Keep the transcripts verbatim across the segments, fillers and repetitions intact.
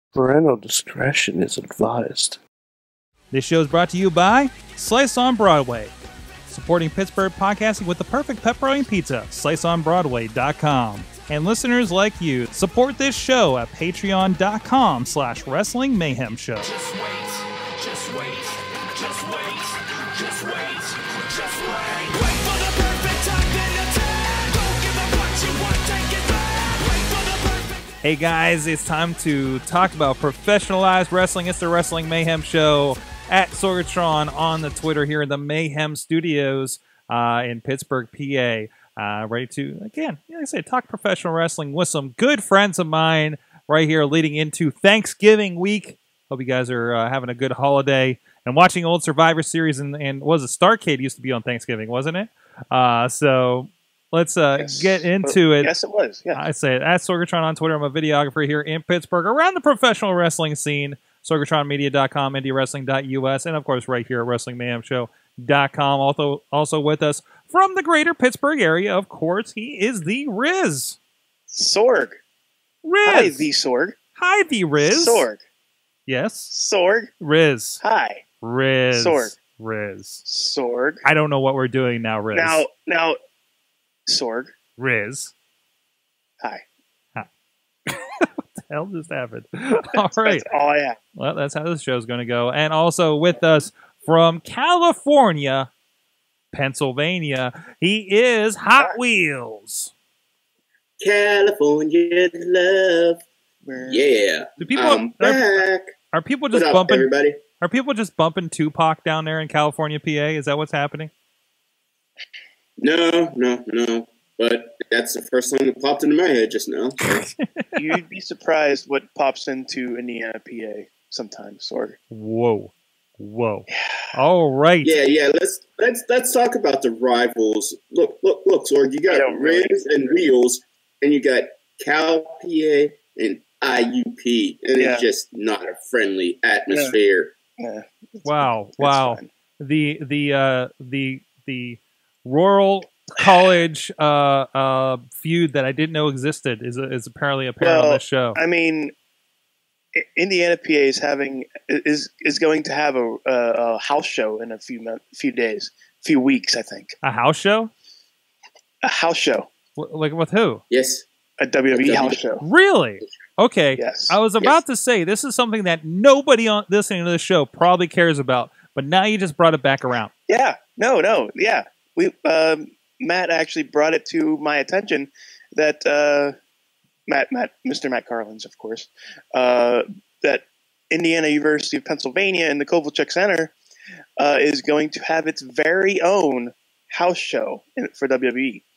Parental discretion is advised. This show is brought to you by Slice on Broadway, supporting Pittsburgh podcasting with the perfect pepperoni pizza, slice on broadway dot com. And listeners like you, support this show at patreon.com slash wrestling mayhem show. Just wait, just wait, just wait, just wait, just wait. Wait for the perfect time then attack. Don't give up what you want, take it back. Wait for the perfect... Hey guys, it's time to talk about professionalized wrestling. It's the Wrestling Mayhem Show at Sorgatron on the Twitter here in the Mayhem Studios uh, in Pittsburgh, P A. Uh, ready to, again, like I say, talk professional wrestling with some good friends of mine right here leading into Thanksgiving week. Hope you guys are uh, having a good holiday and watching old Survivor Series. And, and was it Starrcade used to be on Thanksgiving, wasn't it? Uh, so let's uh, Yes. get into it. Yes, it was. Yeah. I say it at Sorgatron on Twitter. I'm a videographer here in Pittsburgh around the professional wrestling scene. Sorgatron Media dot com, indie wrestling dot U S, and of course right here at Wrestling Mayhem Show dot com. Also, also with us from the greater Pittsburgh area, of course, he is the Riz. Sorg. Riz. Hi, the Sorg. Hi, the Riz. Sorg. Yes. Sorg. Riz. Hi. Riz. Sorg. Riz. Sorg. I don't know what we're doing now, Riz. Now, now, Sorg. Riz. Hi. What the hell just happened? All right. That's all I have. Well, that's how this show's going to go. And also with us from California, Pennsylvania, he is Hot Wheels. California love. We're- Yeah. Do people I'm are, back. are people What just up, bumping? everybody? Are people just bumping Tupac down there in California, P A? Is that what's happening? No, no, no. But that's the first song that popped into my head just now. You'd be surprised what pops into Indiana, P A sometimes, Sorg. Whoa, whoa! All right. Yeah, yeah. Let's let's let's talk about the rivals. Look, look, look, Sorg. You I got don't really- Riz and Wheels, and you got Cal P A and I U P, and Yeah. it's just not a friendly atmosphere. Yeah, Wow, it's wow. fine. The the uh, the the rural college uh, uh, feud that I didn't know existed is is apparently apparent on Well, this show. I mean, I- Indiana, P A is having is is going to have a, a, a house show in a few month, few days, few weeks, I think. A house show? A house show, W- like with who? Yes. a W W E A house W- show. Really? Okay. Yes. I was about to say this is something that nobody on listening to this show probably cares about, but now you just brought it back around. Yeah. No. No. Yeah. We um, Matt actually brought it to my attention that uh, Matt, Matt, Mister Matt Carlins, of course, uh, that Indiana University of Pennsylvania in the Kovalchuk Center uh, is going to have its very own house show in, for W W E,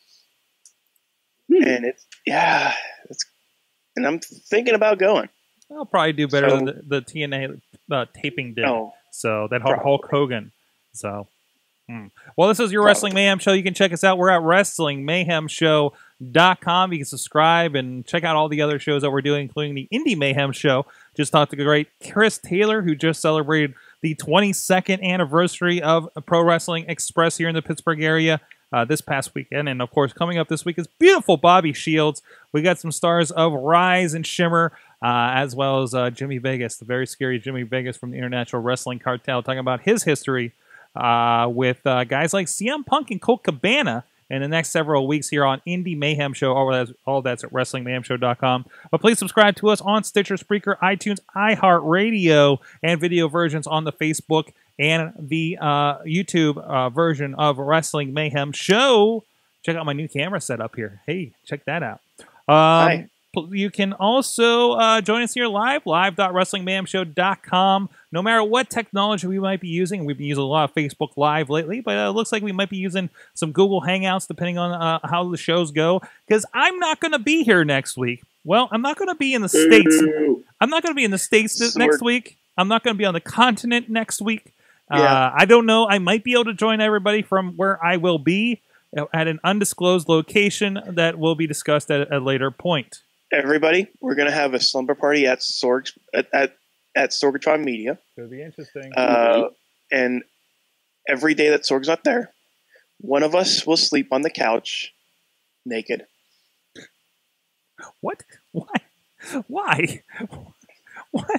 Hmm. and it's yeah, it's and I'm thinking about going. I'll probably do better So- than the, the T N A uh, taping did. No, So that Hulk, Probably. Hulk Hogan. So, hmm. Well, this is your Probably. Wrestling Mayhem Show. You can check us out. We're at wrestling mayhem show dot com. You can subscribe and check out all the other shows that we're doing, including the Indie Mayhem Show. Just talked to the great Chris Taylor, who just celebrated the twenty-second anniversary of Pro Wrestling Express here in the Pittsburgh area uh, this past weekend. And, of course, coming up this week is beautiful Bobby Shields. We got some stars of Rise and Shimmer, uh, as well as uh, Jimmy Vegas, the very scary Jimmy Vegas from the International Wrestling Cartel, talking about his history uh, with uh, guys like C M Punk and Colt Cabana in the next several weeks here on Indie Mayhem Show. All that's, all that's at wrestling mayhem show dot com. But please subscribe to us on Stitcher, Spreaker, iTunes, iHeartRadio, and video versions on the Facebook and the uh, YouTube uh, version of Wrestling Mayhem Show. Check out my new camera setup here. Hey, check that out. Um, Hi. pl- You can also uh, join us here live, live dot wrestling mayhem show dot com. No matter what technology we might be using, we've been using a lot of Facebook Live lately, but it looks like we might be using some Google Hangouts depending on uh, how the shows go, because I'm not going to be here next week. Well, I'm not going to be in the States. Ooh. I'm not going to be in the States this So next we're- week. I'm not going to be on the continent next week. Yeah. Uh, I don't know. I might be able to join everybody from where I will be at an undisclosed location that will be discussed at a later point. everybody, we're going to have a slumber party at Sorg at at, at Sorgatron Media. It'll be interesting. Uh, and every day that Sorg's not there, one of us will sleep on the couch naked. What? Why? Why? Why?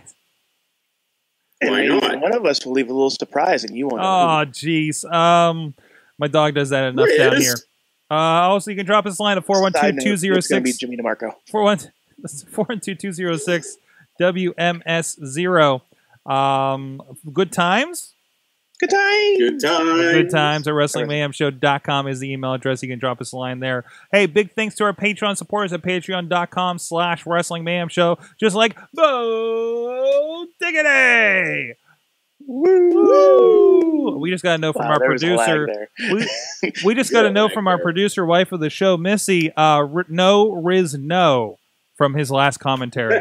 one of us will leave a little surprise, and you won't. Oh, jeez. Um, my dog does that enough down here. Uh, also, you can drop us a line at four one two, two zero six. It's going to be Jimmy DeMarco. four one two, two zero six W M S zero. Um, good times? Good times. Good times. Good times at Wrestling Mayhem Show dot com is the email address. You can drop us a line there. Hey, big thanks to our Patreon supporters at patreon.com slash Wrestling Mayhem Show. Just like Bo Diggity! Woo! We just got to know from Wow, our there was a lag producer. there. We, we just got to Yeah, know lag from our there. producer, wife of the show, Missy, uh, r- no Riz no from his last commentary.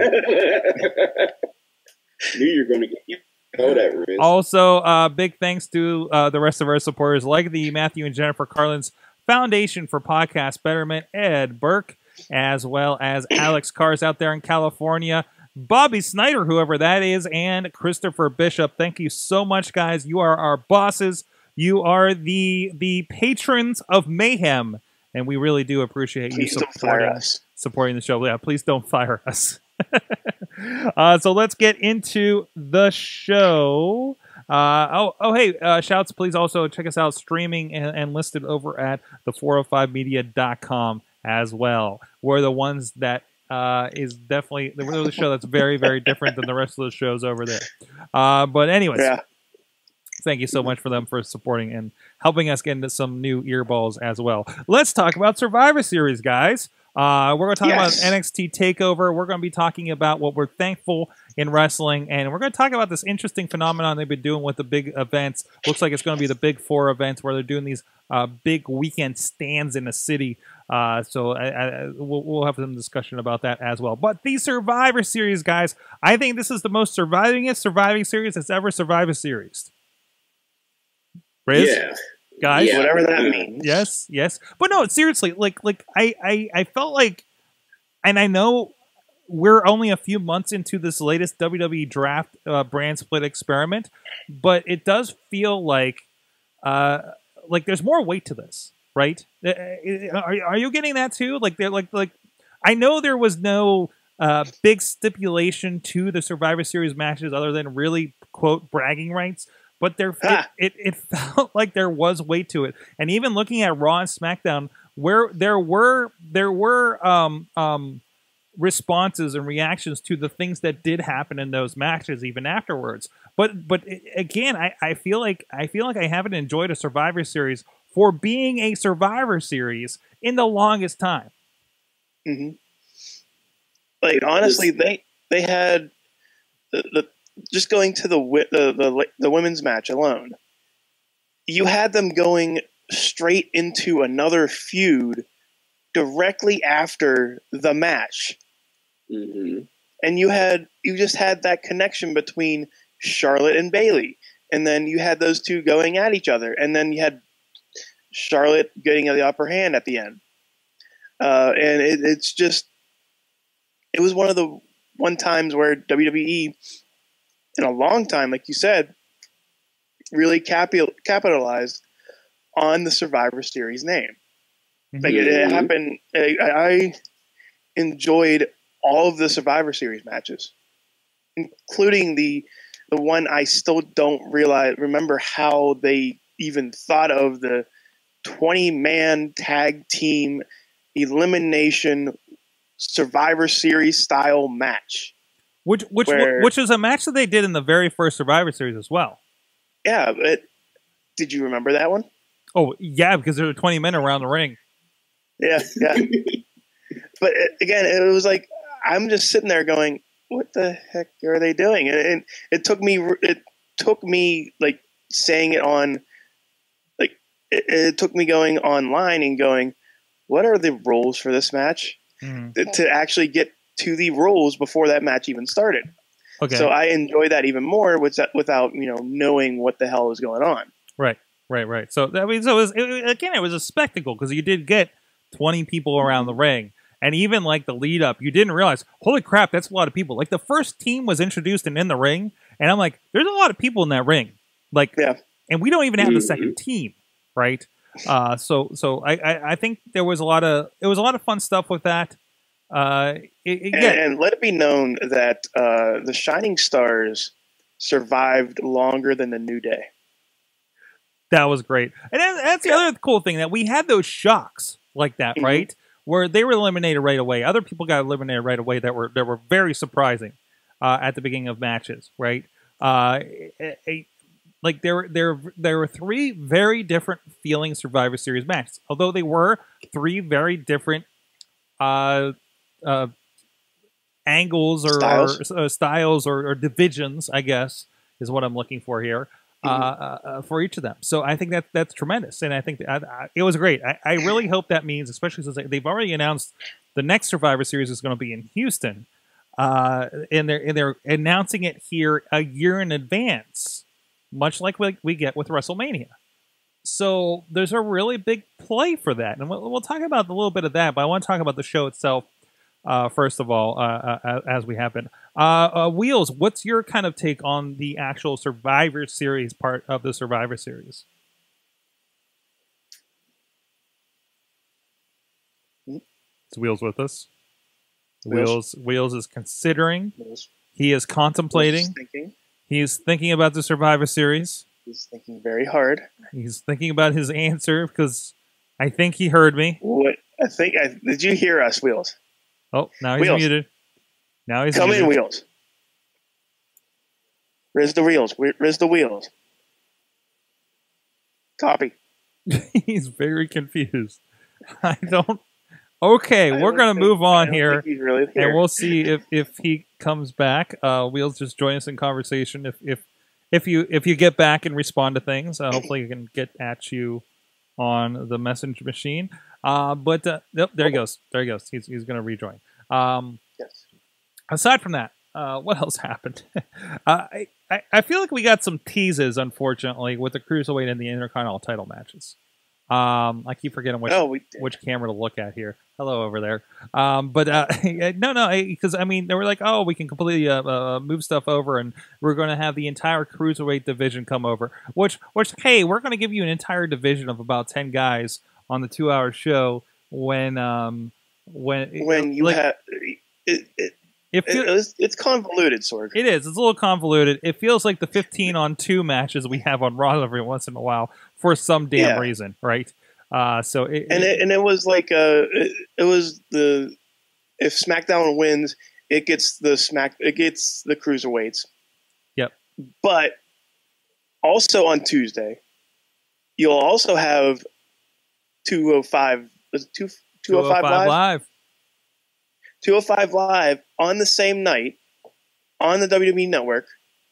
Knew you were going to get you know that, Riz. Also, uh, big thanks to uh, the rest of our supporters, like the Matthew and Jennifer Carlin's Foundation for Podcast Betterment, Ed Burke, as well as Alex Cars out there in California, Bobby Snyder, whoever that is, and Christopher Bishop. Thank you so much, guys. You are our bosses. You are the the patrons of Mayhem, and we really do appreciate Please you don't fire supporting us. supporting the show. Yeah, please don't fire us. uh, so let's get into the show. Uh, oh, oh, hey, uh, shouts, please also check us out streaming and, and listed over at the four oh five media dot com as well. We're the ones that uh, is definitely the, the show that's very, very different than the rest of the shows over there. Uh, but anyways, Yeah. thank you so much for them for supporting and helping us get into some new earballs as well. Let's talk about Survivor Series, guys. Uh, we're going to talk Yes. about N X T Takeover. We're going to be talking about what we're thankful in wrestling, and we're going to talk about this interesting phenomenon they've been doing with the big events. Looks like it's going to be the Big Four events where they're doing these uh, big weekend stands in a city. Uh, so I, I, we'll, we'll have some discussion about that as well. But the Survivor Series, guys, I think this is the most survivingest surviving series that's ever survived a series. Riz? Yeah. Guys? Yeah. Whatever that means. Yes, yes. But no, seriously, like like I, I, I felt like, and I know we're only a few months into this latest W W E draft uh, brand split experiment, but it does feel like uh, like there's more weight to this, right? Uh, Are, are you getting that too? Like they're like like I know there was no uh, big stipulation to the Survivor Series matches other than really quote bragging rights. But there, it, Ha. it, it felt like there was weight to it, and even looking at Raw and SmackDown, where there were there were um, um, responses and reactions to the things that did happen in those matches, even afterwards. But but it, again, I, I feel like I feel like I haven't enjoyed a Survivor Series for being a Survivor Series in the longest time. hmm Like honestly, they they had the, the just going to the, wi- the the the women's match alone. You had them going straight into another feud directly after the match, hmm and you had you just had that connection between Charlotte and Bayley, and then you had those two going at each other, and then you had Charlotte getting the upper hand at the end, uh, and it, it's just it was one of the one times where W W E in a long time, like you said, really capi- capitalized on the Survivor Series name. Like it, it Mhm. happened. I, I enjoyed all of the Survivor Series matches, including the the one I still don't realize remember how they even thought of the twenty man tag team elimination Survivor Series style match. Which which Where- which is a match that they did in the very first Survivor Series as well. Yeah, but did you remember that one? Oh yeah, because there were twenty men around the ring. Yeah, yeah. But it, again, it was like I'm just sitting there going, "What the heck are they doing?" And, and it took me, it took me like saying it on, like it, it took me going online and going, "What are the rules for this match?" Mhm. To, to actually get to the rules before that match even started. Okay, So I enjoy that even more with that, without you know knowing what the hell is going on. right, right, right. So I mean, so it was, it, again, it was a spectacle because you did get twenty people around the ring. And even like the lead up, you didn't realize, holy crap, that's a lot of people. Like the first team was introduced and in the ring, and I'm like, there's a lot of people in that ring. Like, Yeah. and we don't even have the Mhm. second team, right? Uh, so, so I, I, I think there was a lot of, it was a lot of fun stuff with that. Uh, it, it- And, yeah, and let it be known that uh, the Shining Stars survived longer than the New Day. That was great. And that's the yeah. other cool thing, that we had those shocks like that, mm-hmm. right? Where they were eliminated right away. Other people got eliminated right away that were that were very surprising uh, at the beginning of matches, right? Uh, a, a, like there, there, there were three very different feeling Survivor Series matches, although they were three very different uh, uh, angles or styles, or, uh, styles or, or divisions, I guess, is what I'm looking for here. Uh, uh, for each of them. So I think that that's tremendous. And I think that, I, I, it was great. I, I really hope that means, especially since they've already announced the next Survivor Series is going to be in Houston, uh, and, they're, and they're announcing it here a year in advance, much like we, we get with WrestleMania. So there's a really big play for that. And we'll, we'll talk about a little bit of that, but I want to talk about the show itself Uh, first of all, uh, uh, as we have been. Uh, uh, Wheels, what's your kind of take on the actual Survivor Series part of the Survivor Series? Is Wheels with us? Wheels, Wheels, Wheels is considering. Wheels. He is contemplating. Wheels is thinking. He is thinking about the Survivor Series. He's thinking very hard. He's thinking about his answer because I think he heard me. What? I think. I, did you hear us, Wheels? Oh, now he's Wheels. muted. Now he's Come muted. in, Wheels. Where's the wheels? Where, where's the wheels? Copy. He's very confused. I don't. Okay, I we're don't gonna think, move on I here, he's really here, and we'll see if, if he comes back. Uh, Wheels, just join us in conversation. If if if you if you get back and respond to things, uh, hopefully you can get at you on the message machine. Uh, but uh, nope, there he goes. There he goes. He's he's going to rejoin. Um, yes. Aside from that, uh, what else happened? uh, I, I I feel like we got some teases, unfortunately, with the Cruiserweight and the Intercontinental title matches. Um, I keep forgetting which oh, we did. which camera to look at here. Hello over there. Um, but uh, no, no, because I mean they were like, oh, we can completely uh, uh, move stuff over, and we're going to have the entire Cruiserweight division come over. Which, which, hey, we're going to give you an entire division of about ten guys on the two-hour show when um when when you like, have it, it, it, it, it's, it's convoluted, Sorg. It is. It's a little convoluted. It feels like the fifteen on two matches we have on Raw every once in a while for some damn yeah. reason, right? Uh, so it, and it, and it was like uh it, it was the if SmackDown wins, it gets the smack it gets the Cruiserweights. Yep. But also on Tuesday, you'll also have two oh five was it two two oh five live? live two oh five live on the same night on the W W E Network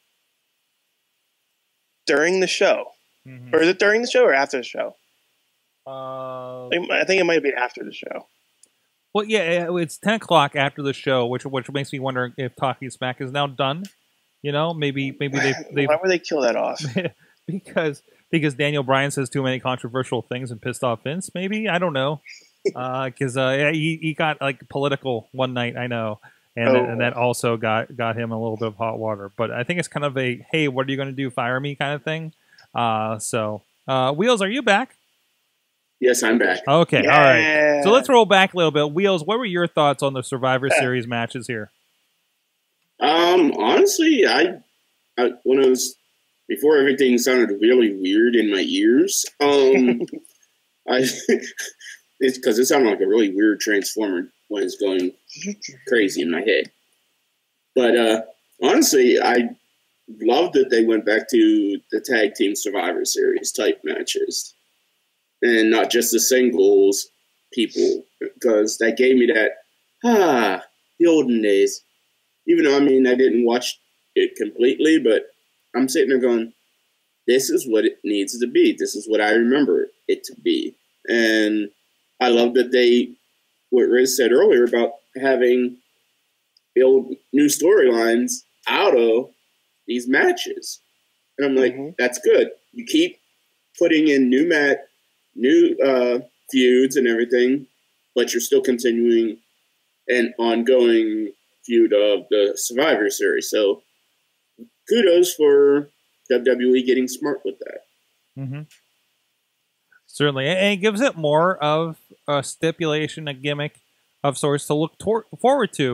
during the show. Mm-hmm. Or is it during the show or after the show? Uh, I think it might be after the show. Well, yeah, it's ten o'clock after the show, which which makes me wonder if Talking Smack is now done. You know, maybe maybe they they why would they kill that off? because because Daniel Bryan says too many controversial things and pissed off Vince. Maybe I don't know. Because uh, uh, yeah, he he got like political one night. I know. And, oh. and that also got, got him a little bit of hot water. But I think it's kind of a, hey, what are you going to do? Fire me kind of thing. Uh, so, uh, Wheels, are you back? Yes, I'm back. Okay, yeah. all right. So let's roll back a little bit. Wheels, what were your thoughts on the Survivor yeah. Series matches here? Um, honestly, I, I when I was before everything sounded really weird in my ears. Um, I it's because it sounded like a really weird transformer when it's going crazy in my head. But uh, honestly, I loved that they went back to the tag team Survivor Series type matches. And not just the singles people, because that gave me that, ah, the olden days. Even though, I mean, I didn't watch it completely, but I'm sitting there going, this is what it needs to be. This is what I remember it to be. And I love that they, what Riz said earlier about having build new storylines out of these matches. And I'm like, mm-hmm. that's good. You keep putting in new mat. new uh, feuds and everything, but you're still continuing an ongoing feud of the Survivor Series. So kudos for W W E getting smart with that. Mm-hmm. Certainly. And it gives it more of a stipulation, a gimmick of sorts to look tor- forward to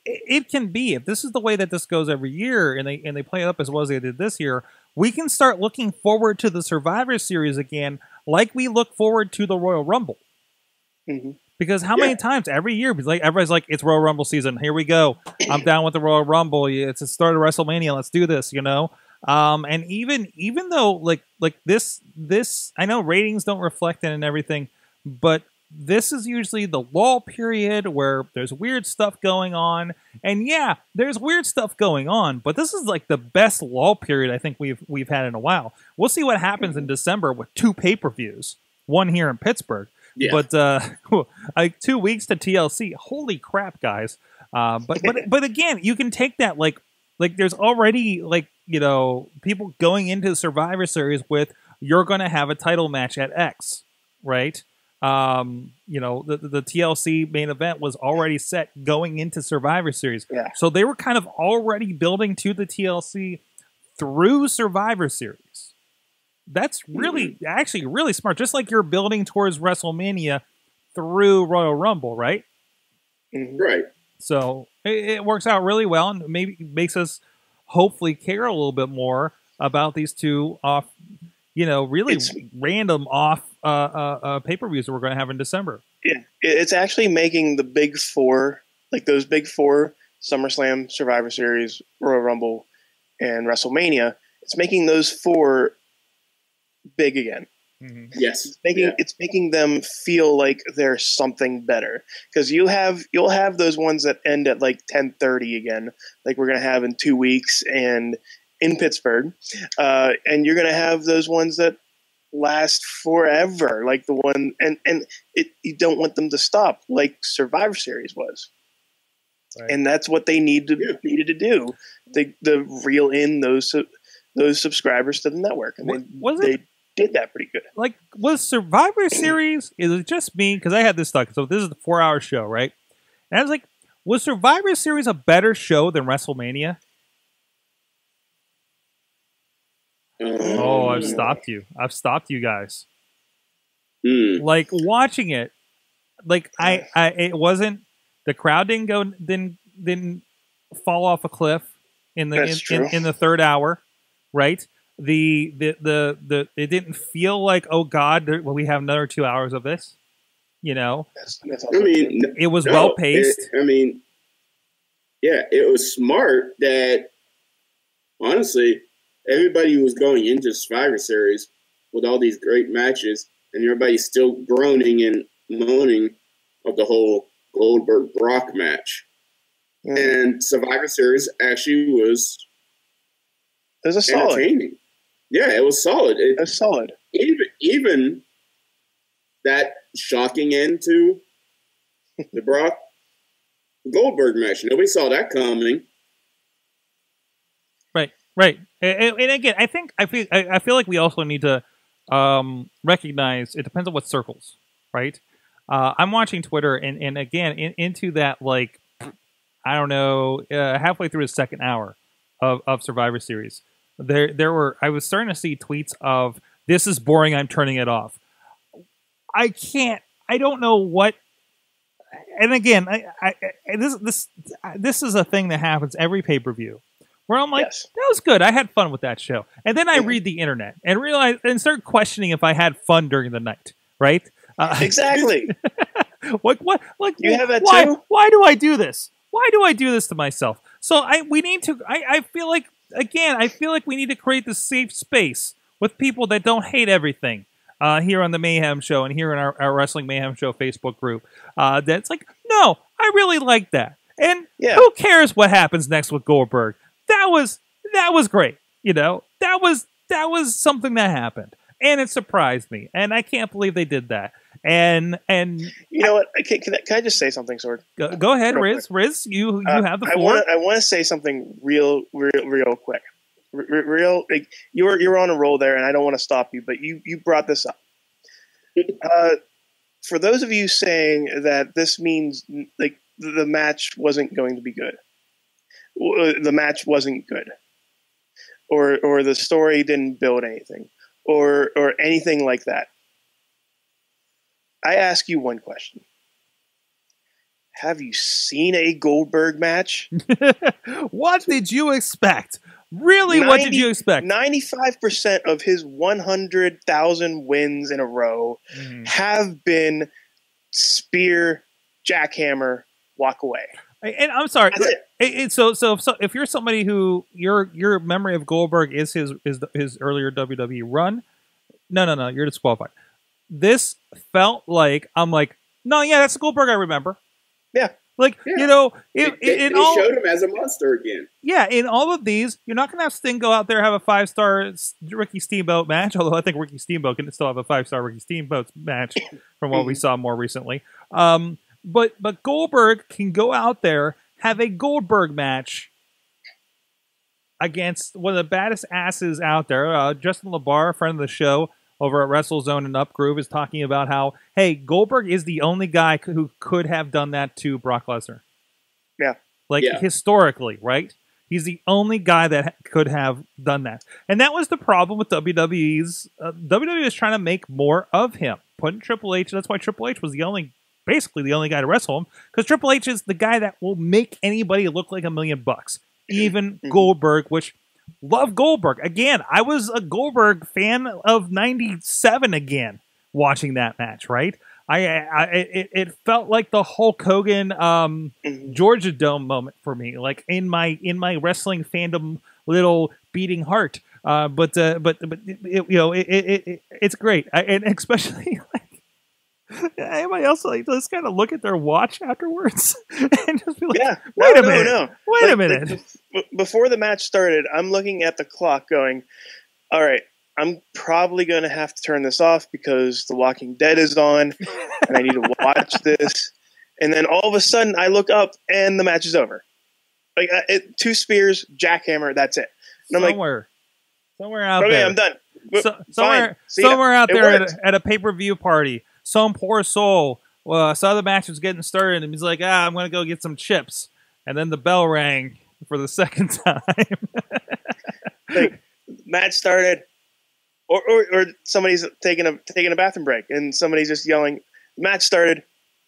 it, it can be, if this is the way that this goes every year, and they and they play it up as well as they did this year, we can start looking forward to the Survivor Series again, like we look forward to the Royal Rumble. Mm-hmm. Because how Yeah. many times every year, like everybody's like, it's Royal Rumble season. Here we go. I'm down with the Royal Rumble. It's the start of WrestleMania. Let's do this, you know? Um, and even even though like like this this I know ratings don't reflect it and everything, but this is usually the lull period where there's weird stuff going on. And yeah, there's weird stuff going on, but this is like the best lull period I think we've we've had in a while. We'll see what happens in December with two pay-per-views, one here in Pittsburgh. Yeah. But uh, like two weeks to T L C. Holy crap, guys! Uh, but but but again, you can take that like like there's already like you know people going into the Survivor Series with you're going to have a title match at X, right? Um, you know the the T L C main event was already set going into Survivor Series, Yeah. so they were kind of already building to the T L C through Survivor Series. That's really, mm-hmm. actually really smart. Just like you're building towards WrestleMania through Royal Rumble, right? Mm-hmm. Right. So it, it works out really well, and maybe makes us hopefully care a little bit more about these two off, you know, really It's- random off uh, uh, uh, pay-per-views that we're going to have in December. Yeah, it's actually making the big four, like those big four, SummerSlam, Survivor Series, Royal Rumble, and WrestleMania. It's making those four big again. Mm-hmm. Yes. It's making Yeah. it's making them feel like they're something better, because you have you'll have those ones that end at like ten thirty again, like we're gonna have in two weeks and in Pittsburgh, uh, and you're gonna have those ones that last forever, like the one and and it, you don't want them to stop, like Survivor Series was. Right. And that's what they need to Yeah. needed to do. They the reel in those those subscribers to the network, and Wa- they was it- they did that pretty good. Like, was Survivor Series, is it just me? Because I had this stuck. So this is the four-hour show, right? And I was like, was Survivor Series a better show than WrestleMania? Um, Oh, I've stopped you. I've stopped you guys. hmm. Like, watching it, like, I, I it wasn't, the crowd didn't go, didn't, didn't fall off a cliff in the, in, That's in, true. in the third hour, right? The, the, the, the, it didn't feel like, oh God, there, well, we have another two hours of this, you know? That's, that's I also mean, n- It was no, well paced. it- I mean, yeah, it was smart that, honestly, everybody was going into Survivor Series with all these great matches, and everybody's still groaning and moaning of the whole Goldberg Brock match. Yeah. And Survivor Series actually was It was a solid. entertaining. Yeah, it was solid. It, It was solid. even even that shocking end to the Brock Goldberg match. Nobody saw that coming. Right, right. And, and again, I think I feel I, I feel like we also need to um, recognize it depends on what circles, right? Uh, I'm watching Twitter, and and again in, into that like I don't know, uh, halfway through the second hour of, of Survivor Series, there there were I was starting to see tweets of this is boring, I'm turning it off. I can't. I don't know what. And again, I, I, I this this this is a thing that happens every pay per view. Where I'm like, Yes. that was good. I had fun with that show. And then I read the internet and realize and start questioning if I had fun during the night, right? Uh, Exactly. what what like You have that why, too? Why do I do this? Why do I do this to myself? So I we need to I, I feel like again, I feel like we need to create this safe space with people that don't hate everything. Uh, here on the Mayhem Show and here in our, our Wrestling Mayhem Show Facebook group. Uh, that's like, no, I really like that. And Yeah. who cares what happens next with Goldberg? That was that was great. You know, that was that was something that happened, and it surprised me, and I can't believe they did that. And and You know what? Can, can, I, can I just say something, Sword? go, go ahead, Real Riz. Riz, you you Uh, have the I floor. want I want to say something real, real, real quick. R- r- real, like, you're you're on a roll there, and I don't want to stop you, but you you brought this up. Uh, for those of you saying that this means like the match wasn't going to be good, w- the match wasn't good, or or the story didn't build anything, or or anything like that. I ask you one question: have you seen a Goldberg match? What did you expect? Really, what did you expect? ninety-five percent of his one hundred thousand wins in a row mm-hmm. have been spear, jackhammer, walk away. And I'm sorry. It. It, it, so, so, so, if you're somebody who your your memory of Goldberg is his is his earlier W W E run, no, no, no, you're disqualified. This felt like I'm like, no, yeah, that's the Goldberg I remember. Yeah. Like, yeah. you know, it, they, it, they, in they all, showed him as a monster again. Yeah, in all of these, you're not going to have Sting go out there have a five-star Ricky Steamboat match, although I think Ricky Steamboat can still have a five-star Ricky Steamboat match from what we saw more recently. Um, but but Goldberg can go out there, have a Goldberg match against one of the baddest asses out there. Uh, Justin LaBar, a friend of the show, over at WrestleZone and Upgroove, is talking about how, hey, Goldberg is the only guy who could have done that to Brock Lesnar. Yeah. Like, yeah. historically, right? He's the only guy that could have done that. And that was the problem with W W E's. Uh, W W E is trying to make more of him. Putting Triple H, that's why Triple H was the only, basically the only guy to wrestle him, because Triple H is the guy that will make anybody look like a million bucks. Even Goldberg, which... Love Goldberg. Again, I was a Goldberg fan of ninety-seven again, watching that match, right? I, I it, it felt like the Hulk Hogan um, Georgia Dome moment for me, like in my in my wrestling fandom little beating heart. Uh, but uh, but but it, you know, it, it, it it's great, I, and especially like anybody else like just kind of look at their watch afterwards and just be like, yeah, wait no, a minute, no, no. wait like, a minute. Like, before the match started, I'm looking at the clock going, all right, I'm probably going to have to turn this off because The Walking Dead is on and I need to watch this. And then all of a sudden I look up and the match is over. Like it, two spears, jackhammer, that's it. And I'm somewhere, like, somewhere out okay, there. I'm done. So, somewhere, somewhere out there at a, at a pay-per-view party, some poor soul uh, saw the match was getting started and he's like, ah, I'm going to go get some chips. And then the bell rang for the second time. Like, match started, or, or or somebody's taking a taking a bathroom break and somebody's just yelling, match started,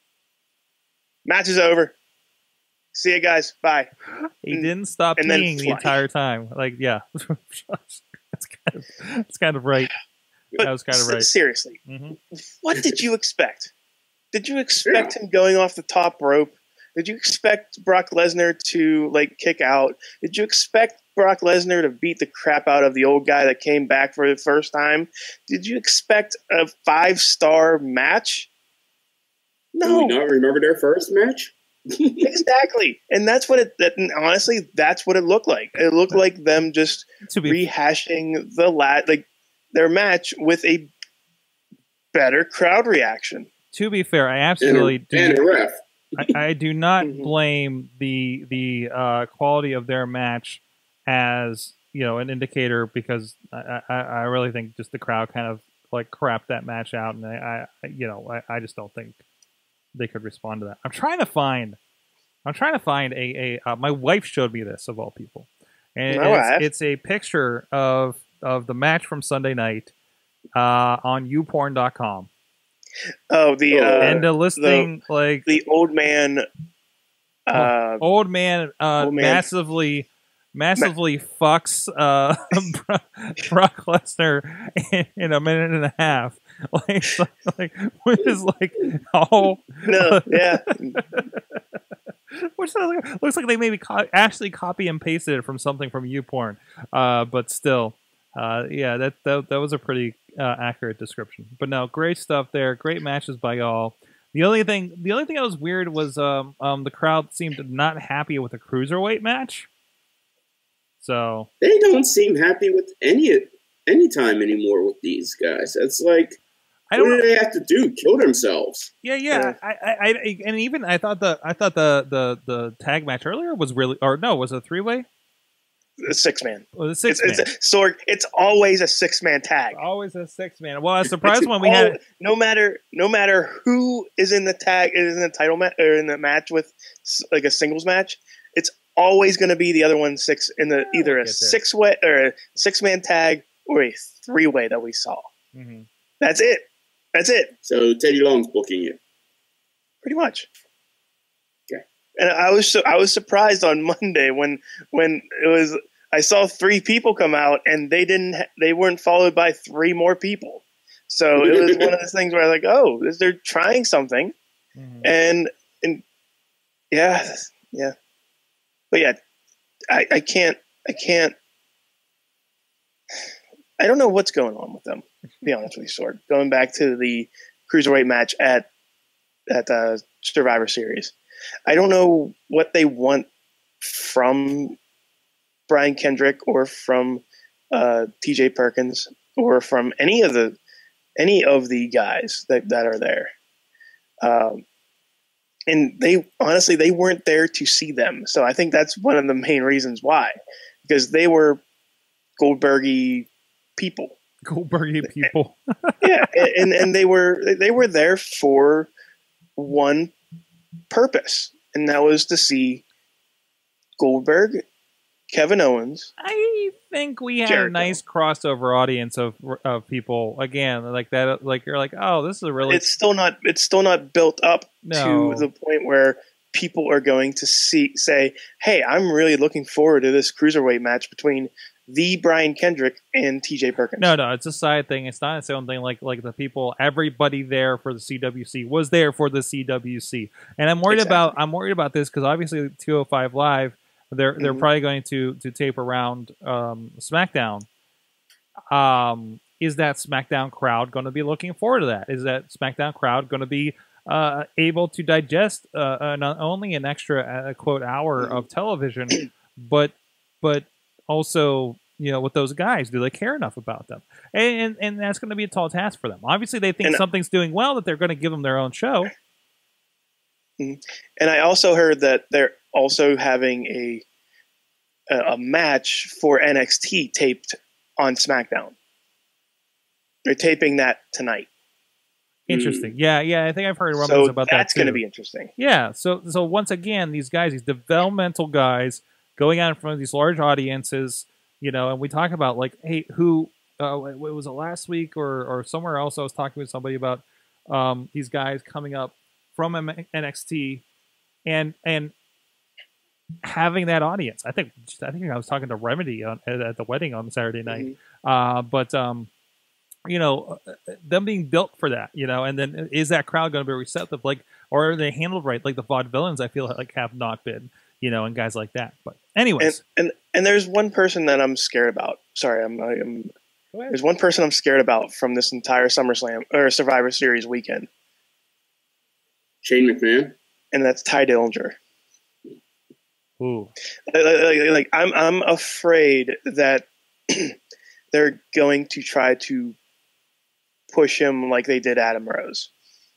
match is over, see you guys, bye. He and, didn't stop peeing the entire time. Like, yeah. That's kind of, that's kind of right. But that was kind of right. Seriously, mm-hmm. What did you expect? Did you expect him going off the top rope? Did you expect Brock Lesnar to like kick out? Did you expect Brock Lesnar to beat the crap out of the old guy that came back for the first time? Did you expect a five-star match? No. Do we not remember their first match? Exactly. And that's what it, that, honestly, that's what it looked like. It looked like them just to be rehashing the lat, like their match with a better crowd reaction. To be fair, I absolutely and, do. And a ref. I, I do not mm-hmm. blame the the uh, quality of their match as, you know, an indicator, because I, I, I really think just the crowd kind of like crapped that match out, and I, I you know I, I just don't think they could respond to that. I'm trying to find, I'm trying to find a a. Uh, my wife showed me this, of all people, and oh, it's, it's a picture of of the match from Sunday night uh, on you porn dot com. Oh, the uh, and the listing the, like the old man, uh, old man, uh, old man. massively, massively Ma- fucks uh, Brock Lesnar in, in a minute and a half. Like, like, which is like all no, yeah. Which like, looks like they maybe co- actually copy and pasted it from something from YouPorn, uh, but still, uh, yeah, that, that that was a pretty uh, accurate description. But no, great stuff there. Great matches by y'all. The only thing, the only thing that was weird was um, um, the crowd seemed not happy with the cruiserweight match. So they don't seem happy with any any time anymore with these guys. It's like, I don't what do know. They have to do? Kill themselves? Yeah, yeah. I, I, I, and even I thought the I thought the, the, the tag match earlier was really, or no, was it a three way? A six man. Oh, the six it's, man. It's, a, Sorg, it's always a six man tag. Always a six man. Well, I was surprised when we all, had no matter no matter who is in the tag is in the title match or in the match with like a singles match. It's always going to be the other one six in the yeah, either a six way or a six man tag or a three way that we saw. Mm-hmm. That's it. That's it. So Teddy Long's booking you. Pretty much. And I was so, I was surprised on Monday when when it was I saw three people come out and they didn't they weren't followed by three more people. So it was one of those things where I was like, oh, they're trying something, mm-hmm. and and yeah, yeah, but yeah, I, I can't I can't I don't know what's going on with them. To be honest with you, Sword. Going back to the cruiserweight match at at uh, Survivor Series. I don't know what they want from Brian Kendrick or from uh, T J Perkins or from any of the any of the guys that, that are there. Um, and they honestly they weren't there to see them. So I think that's one of the main reasons why. Because they were Goldbergy people. Goldbergy people. Yeah, and, and they were they were there for one purpose, and that was to see Goldberg, Kevin Owens. I think we had Jericho. a nice crossover audience of of people again, like that. Like you're like, oh, this is a really. It's still not. It's still not built up no. to the point where people are going to see say, "Hey, I'm really looking forward to this cruiserweight match between the Brian Kendrick and T J Perkins." No, no, it's a side thing. It's not its own thing. Like like the people, everybody there for the C W C was there for the C W C, and I'm worried Exactly. about I'm worried about this because obviously two oh five Live, they're they're Mm-hmm. probably going to to tape around um, SmackDown. Um, is that SmackDown crowd going to be looking forward to that? Is that SmackDown crowd going to be uh, able to digest uh, not only an extra uh, quote hour of television, but but also, you know, with those guys, do they care enough about them? And and, and that's going to be a tall task for them. Obviously, they think and, something's doing well that they're going to give them their own show. And I also heard that they're also having a a match for N X T taped on SmackDown. They're taping that tonight. Interesting. Mm. Yeah, yeah. I think I've heard rumors so about that. That's going to be interesting. Yeah. So so once again, these guys, these developmental guys, going out in front of these large audiences, you know, and we talk about like, hey, who, uh, was it last week or, or somewhere else? I was talking with somebody about um, these guys coming up from N X T and and having that audience. I think I think I was talking to Remedy on, at the wedding on Saturday night, mm-hmm. uh, but um, you know, them being built for that, you know, and then is that crowd going to be receptive? Like, or are they handled right? Like the Vaudevillains, I feel like have not been. You know, and guys like that. But anyways, and and, and there's one person that I'm scared about. Sorry, I'm, I'm there's one person I'm scared about from this entire SummerSlam or Survivor Series weekend. Shane McMahon, and that's Ty Dillinger. Ooh, like, like, like I'm I'm afraid that they're going to try to push him like they did Adam Rose.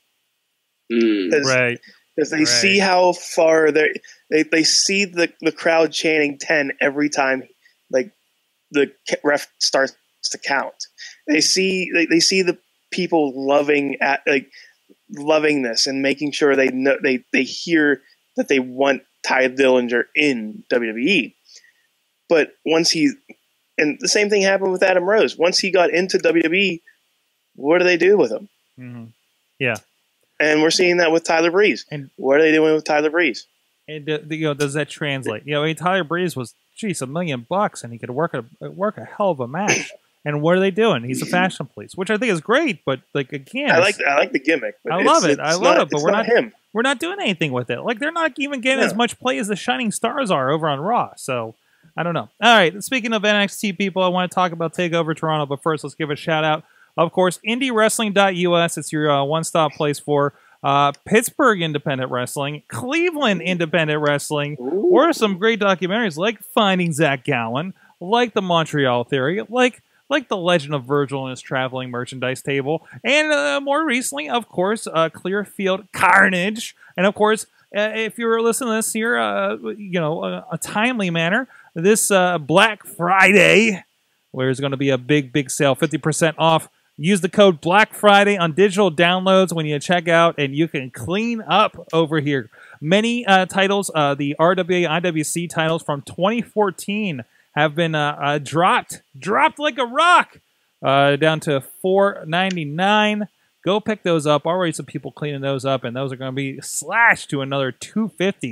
Mm. Right. Because they right. see how far they they they see the, the crowd chanting ten every time, like the ref starts to count. They see they, they see the people loving at like loving this and making sure they know they they hear that they want Ty Dillinger in W W E. But once he and the same thing happened with Adam Rose. Once he got into W W E, what do they do with him? Mm-hmm. Yeah. And we're seeing that with Tyler Breeze. And what are they doing with Tyler Breeze? And uh, you know, does that translate? You know, I mean, Tyler Breeze was, geez, a million bucks, and he could work a work a hell of a match. And what are they doing? He's a fashion police, which I think is great. But like again, I like I like the gimmick. But I love it. I love not, it. But we're not, not him. We're not doing anything with it. Like they're not even getting no. as much play as the Shining Stars are over on Raw. So I don't know. All right. Speaking of N X T people, I want to talk about Takeover Toronto. But first, let's give a shout out. Of course, indie wrestling dot U S. It's your uh, one stop place for. Uh, Pittsburgh Independent Wrestling, Cleveland Independent Wrestling, Ooh. or some great documentaries like Finding Zach Gowen, like the Montreal Theory, like like the Legend of Virgil and his traveling merchandise table, and uh, more recently, of course, uh, Clearfield Carnage, and of course, uh, if you're listening to this here, uh, you know, a, a timely manner, this uh, Black Friday, where there's going to be a big, big sale, fifty percent off. Use the code Black Friday on digital downloads when you check out, and you can clean up over here. Many uh, titles, uh, the R W A, I W C titles from twenty fourteen have been uh, uh, dropped, dropped like a rock, uh, down to four ninety-nine. Go pick those up. Already some people cleaning those up, and those are going to be slashed to another two fifty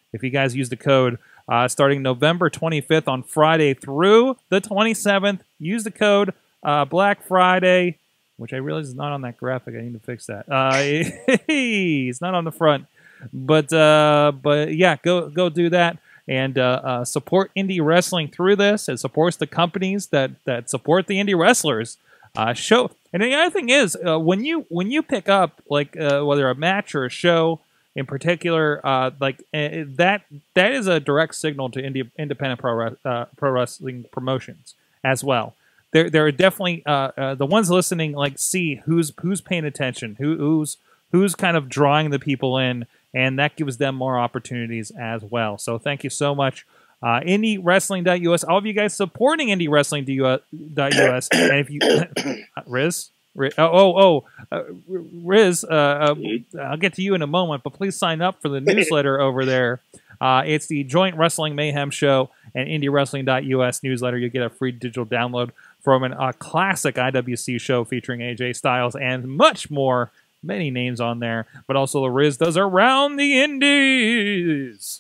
if you guys use the code uh, starting November twenty-fifth on Friday through the twenty-seventh. Use the code uh, Black Friday, which I realize is not on that graphic. I need to fix that. Uh, it's not on the front, but uh, but yeah, go go do that and uh, uh, support indie wrestling through this. It supports the companies that that support the indie wrestlers. Uh, show and the other thing is uh, when you when you pick up like uh, whether a match or a show in particular, uh, like uh, that that is a direct signal to indie, independent pro uh, pro wrestling promotions as well. There there are definitely uh, uh, the ones listening like see who's who's paying attention, who, who's who's kind of drawing the people in, and that gives them more opportunities as well. So thank you so much. Uh, indie wrestling dot U S, all of you guys supporting indie wrestling dot U S, and if you Riz, Riz oh oh oh uh, Riz, uh, uh, I'll get to you in a moment, but please sign up for the newsletter over there. Uh, it's the Joint Wrestling Mayhem Show and indie wrestling dot U S newsletter. You get a free digital download from a uh, classic I W C show featuring A J Styles and much more. Many names on there, but also the Riz does Around the Indies.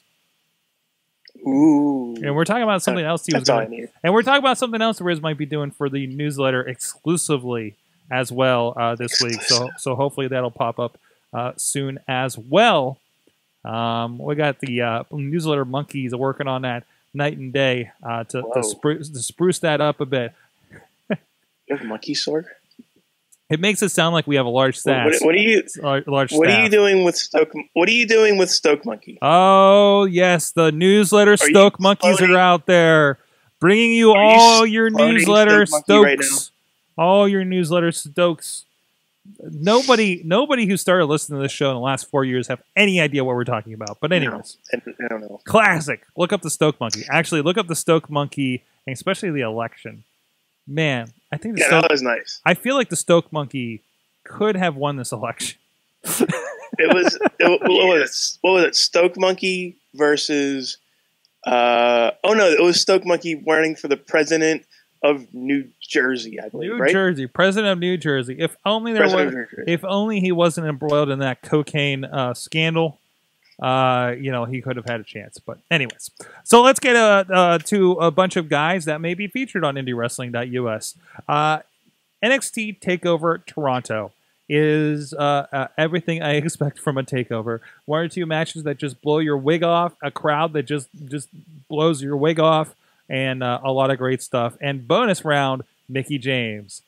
Ooh. And we're talking about something else he was That's all going I need. And we're talking about something else Riz might be doing for the newsletter exclusively as well uh, this week. So so hopefully that'll pop up uh, soon as well. Um, we got the uh, newsletter monkeys working on that night and day uh, to, to, spruce, to spruce that up a bit. You have a monkey sword? It makes it sound like we have a large staff. What, what are you? Large, large what staff. are you doing with Stoke? What are you doing with Stoke Monkey? Oh yes, the newsletter are Stoke monkeys are out there, bringing you are all you your newsletter Stoke Stokes, right all your newsletter Stokes. Nobody, nobody who started listening to this show in the last four years have any idea what we're talking about. But anyways, no, I don't know. Classic. Look up the Stoke Monkey. Actually, look up the Stoke Monkey, and especially the election. Man, I think the yeah, Stoke, that was nice. I feel like the Stoke Monkey could have won this election. It was it, what was it? What was it? Stoke Monkey versus uh, oh no, it was Stoke Monkey running for the president of New Jersey, I believe. New right? Jersey, president of New Jersey. If only there President was, if only he wasn't embroiled in that cocaine uh, scandal. Uh, you know, he could have had a chance. But anyways, so let's get uh, uh, to a bunch of guys that may be featured on indie wrestling dot U S. Uh, N X T Takeover Toronto is uh, uh, everything I expect from a takeover. One or two matches that just blow your wig off, a crowd that just just blows your wig off, and uh, a lot of great stuff. And bonus round, Mickie James.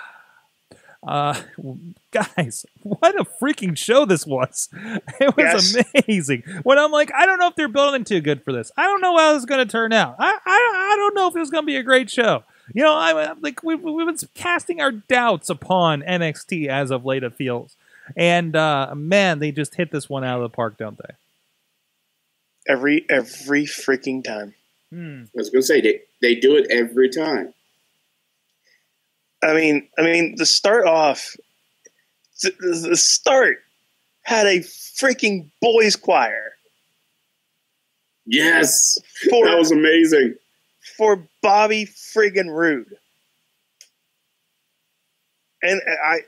Uh, guys, what a freaking show this was. It was yes. amazing. When I'm like, I don't know if they're building too good for this. I don't know how this is going to turn out. I, I I don't know if it's going to be a great show. You know, I like we've, we've been casting our doubts upon N X T as of late, it feels. And uh, man, they just hit this one out of the park, don't they? Every every freaking time. Hmm. I was going to say, they, they do it every time. I mean, I mean, the start off, the, the start had a freaking boys' choir. Yes, for, that was amazing. For Bobby friggin' Roode. And I,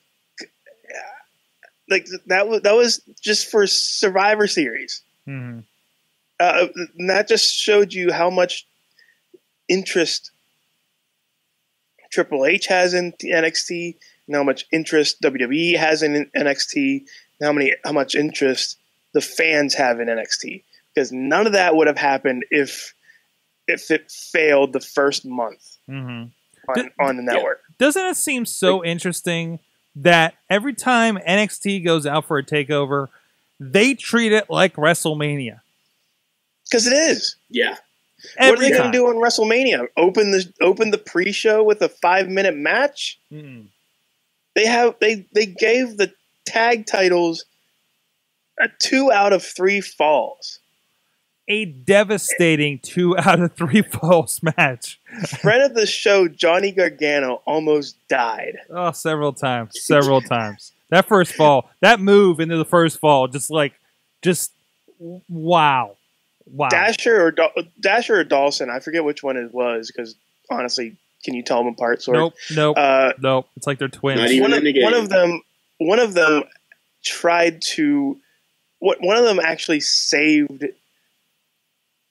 like, that was, that was just for Survivor Series. Mm-hmm. Uh, and that just showed you how much interest Triple H has in N X T, and how much interest W W E has in N X T, and how many how much interest the fans have in N X T. Because none of that would have happened if if it failed the first month mm-hmm. on, D- on the network. Doesn't it seem so interesting that every time N X T goes out for a takeover, they treat it like WrestleMania? Because it is. Yeah. Every what are they going time. to do on WrestleMania? Open the open the pre-show with a five minute match? Mm-mm. They have they they gave the tag titles a two out of three falls. A devastating two out of three falls match. Friend of the show, Johnny Gargano, almost died. Oh, several times, several times. That first fall, that move into the first fall, just like, just wow. Wow. Dasher or Dal- Dasher or Dawson, I forget which one it was, because honestly, can you tell them apart? Sort Nope, nope, uh, nope. It's like they're twins. Not even one, in of, the game. one of them, one of them tried to. What one of them actually saved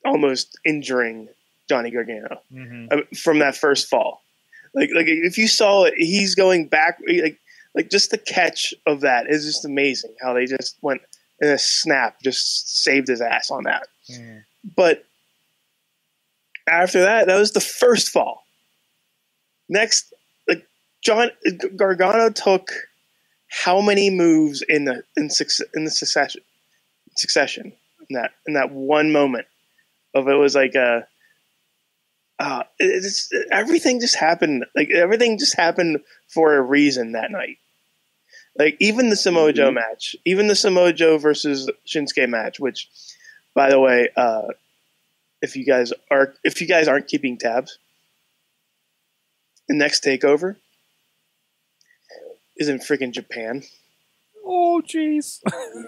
almost injuring Johnny Gargano Mm-hmm. uh, from that first fall. Like, like if you saw it, he's going back. Like, like just the catch of that is just amazing. How they just went in a snap, just saved his ass on that. Mm. But after that, that was the first fall. Next, like John Gargano took how many moves in the in, suc- in the succession succession in that in that one moment of it was like a uh, it's everything just happened like everything just happened for a reason that night. Like even the Samoa Joe match, even the Samoa Joe versus Shinsuke match, which, by the way, uh, if you guys are if you guys aren't keeping tabs, the next takeover is in freaking Japan. Oh, jeez.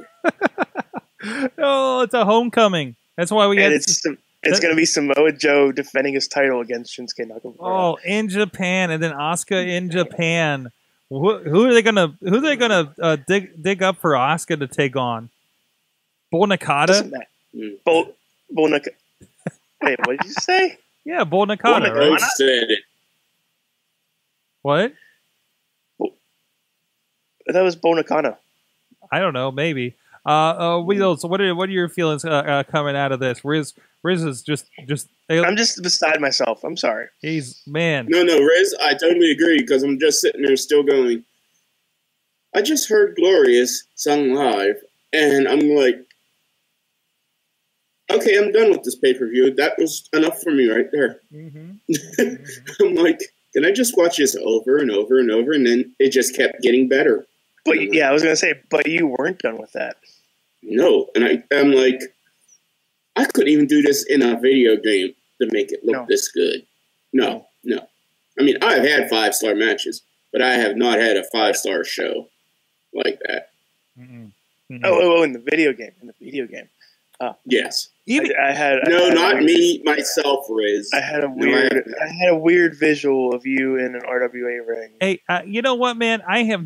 Oh, it's a homecoming. That's why we And had. it's it's going to be Samoa Joe defending his title against Shinsuke Nakamura. Oh, in Japan, and then Asuka in Japan. Who, who are they gonna? Who are they gonna uh, dig dig up for Asuka to take on? Bull Nakata. Doesn't matter. Bull, Bull Nakata. Wait, what did you say? Yeah, Bull Nakata. Bull Right? I said it. What? That was Bull Nakata. I don't know. Maybe. Uh, uh, Wheels. What are what are your feelings uh, uh, coming out of this? Riz, Riz is just just. I'm just beside myself. I'm sorry. He's man. No, no, Riz, I totally agree because I'm just sitting there still going, I just heard Glorious sung live, and I'm like, okay, I'm done with this pay-per-view. That was enough for me right there. Mm-hmm. I'm like, can I just watch this over and over and over? And then it just kept getting better. But yeah, I was gonna say, but you weren't done with that. No, and I, I'm like, I couldn't even do this in a video game to make it look No. this good. No, no. I mean, I've had five-star matches, but I have not had a five-star show like that. Mm-mm. Mm-mm. Oh, oh, oh, in the video game, in the video game. Yes. Even I, I had I No, had not a, me, myself, Riz. I had a No, I weird, haven't. I had a weird visual of you in an R W A ring. hey, uh, you know what, man? I have,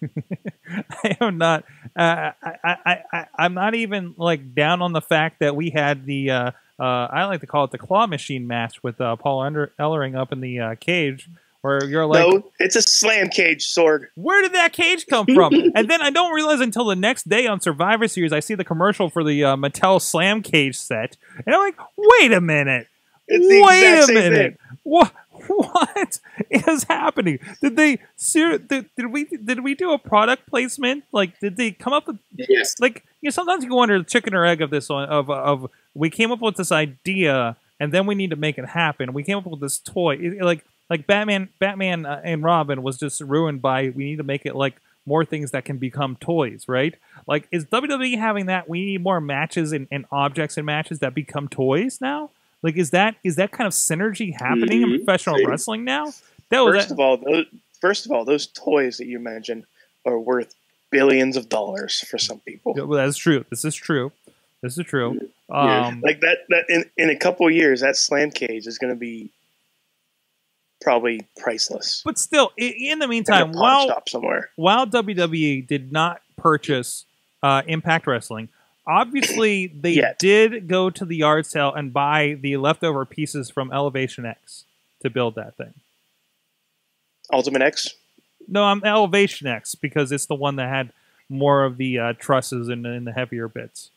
I am not. Uh, I, I, I, I'm not even like down on the fact that we had the. Uh, uh, I like to call it the claw machine match with uh, Paul Under- Ellering up in the uh, cage, where you're like, No, it's a slam cage, Sorg. where did that cage come from? And then I don't realize until the next day on Survivor Series, I see the commercial for the uh, Mattel Slam Cage set, and I'm like, wait a minute, It's the wait exact a same minute, thing. what what is happening? Did they ser- did, did we did we do a product placement? Like, did they come up with Yes. like you know, sometimes you wonder the chicken or egg of this one of of we came up with this idea and then we need to make it happen. We came up with this toy, It- like. Like Batman, Batman uh, and Robin was just ruined by we need to make it like more things that can become toys, right? Like, is W W E having that? We need more matches and, and objects and matches that become toys now. Like, is that is that kind of synergy happening in Mhm. professional See? wrestling now? That was First of all, those, first of all, those toys that you mentioned are worth billions of dollars for some people. well, that's true. This is true. This is true. Yeah. Um, Like that, that in, in a couple of years, that slam cage is going to be probably priceless. but still, i- in the In a meantime, pawn while shop somewhere. while W W E did not purchase uh, Impact Wrestling, obviously they Yet. did go to the yard sale and buy the leftover pieces from Elevation X to build that thing. Ultimate X. No, I'm Elevation X because it's the one that had more of the uh, trusses and, and the heavier bits.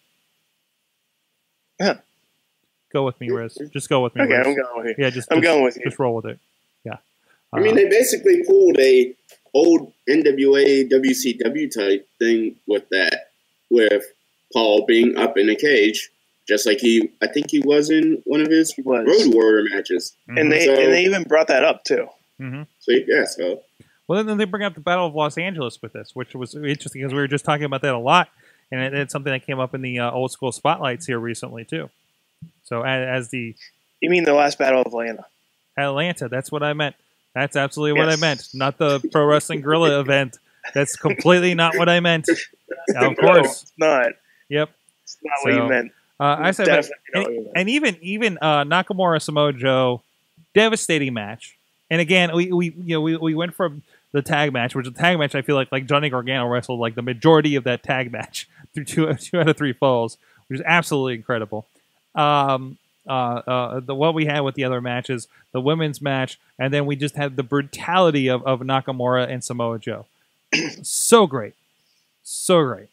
Yeah. Go with me, Riz. Just go with me, Okay, Riz. I'm going with you. Yeah, just, I'm just, going with you. just roll with it. Yeah. I mean, Uh, they basically pulled a old N W A W C W type thing with that, with Paul being up in a cage, just like he, I think he was in one of his He was. Road Warrior matches. And they So- and they even brought that up too. mhm. So yeah, so Well, then they bring up the Battle of Los Angeles with this, which was interesting because we were just talking about that a lot, and it, it's something that came up in the uh, old school spotlights here recently too. So as, as the You mean the last Battle of Atlanta? Atlanta, that's what I meant. That's absolutely what I Yes. meant, not the Pro Wrestling Guerrilla event. That's completely not what I meant. Now, of No, course, it's not. yep. It's not So, what you meant. Uh, I said, Definitely not and, what you meant. and even even uh, Nakamura Samoa Joe, devastating match. And again, we, we you know we, we went from the tag match, which the tag match I feel like like Johnny Gargano wrestled like the majority of that tag match through two two out of three falls, which is absolutely incredible. Um, uh, uh, the what we had with the other matches, the women's match, and then we just had the brutality of, of Nakamura and Samoa Joe. So great. So great.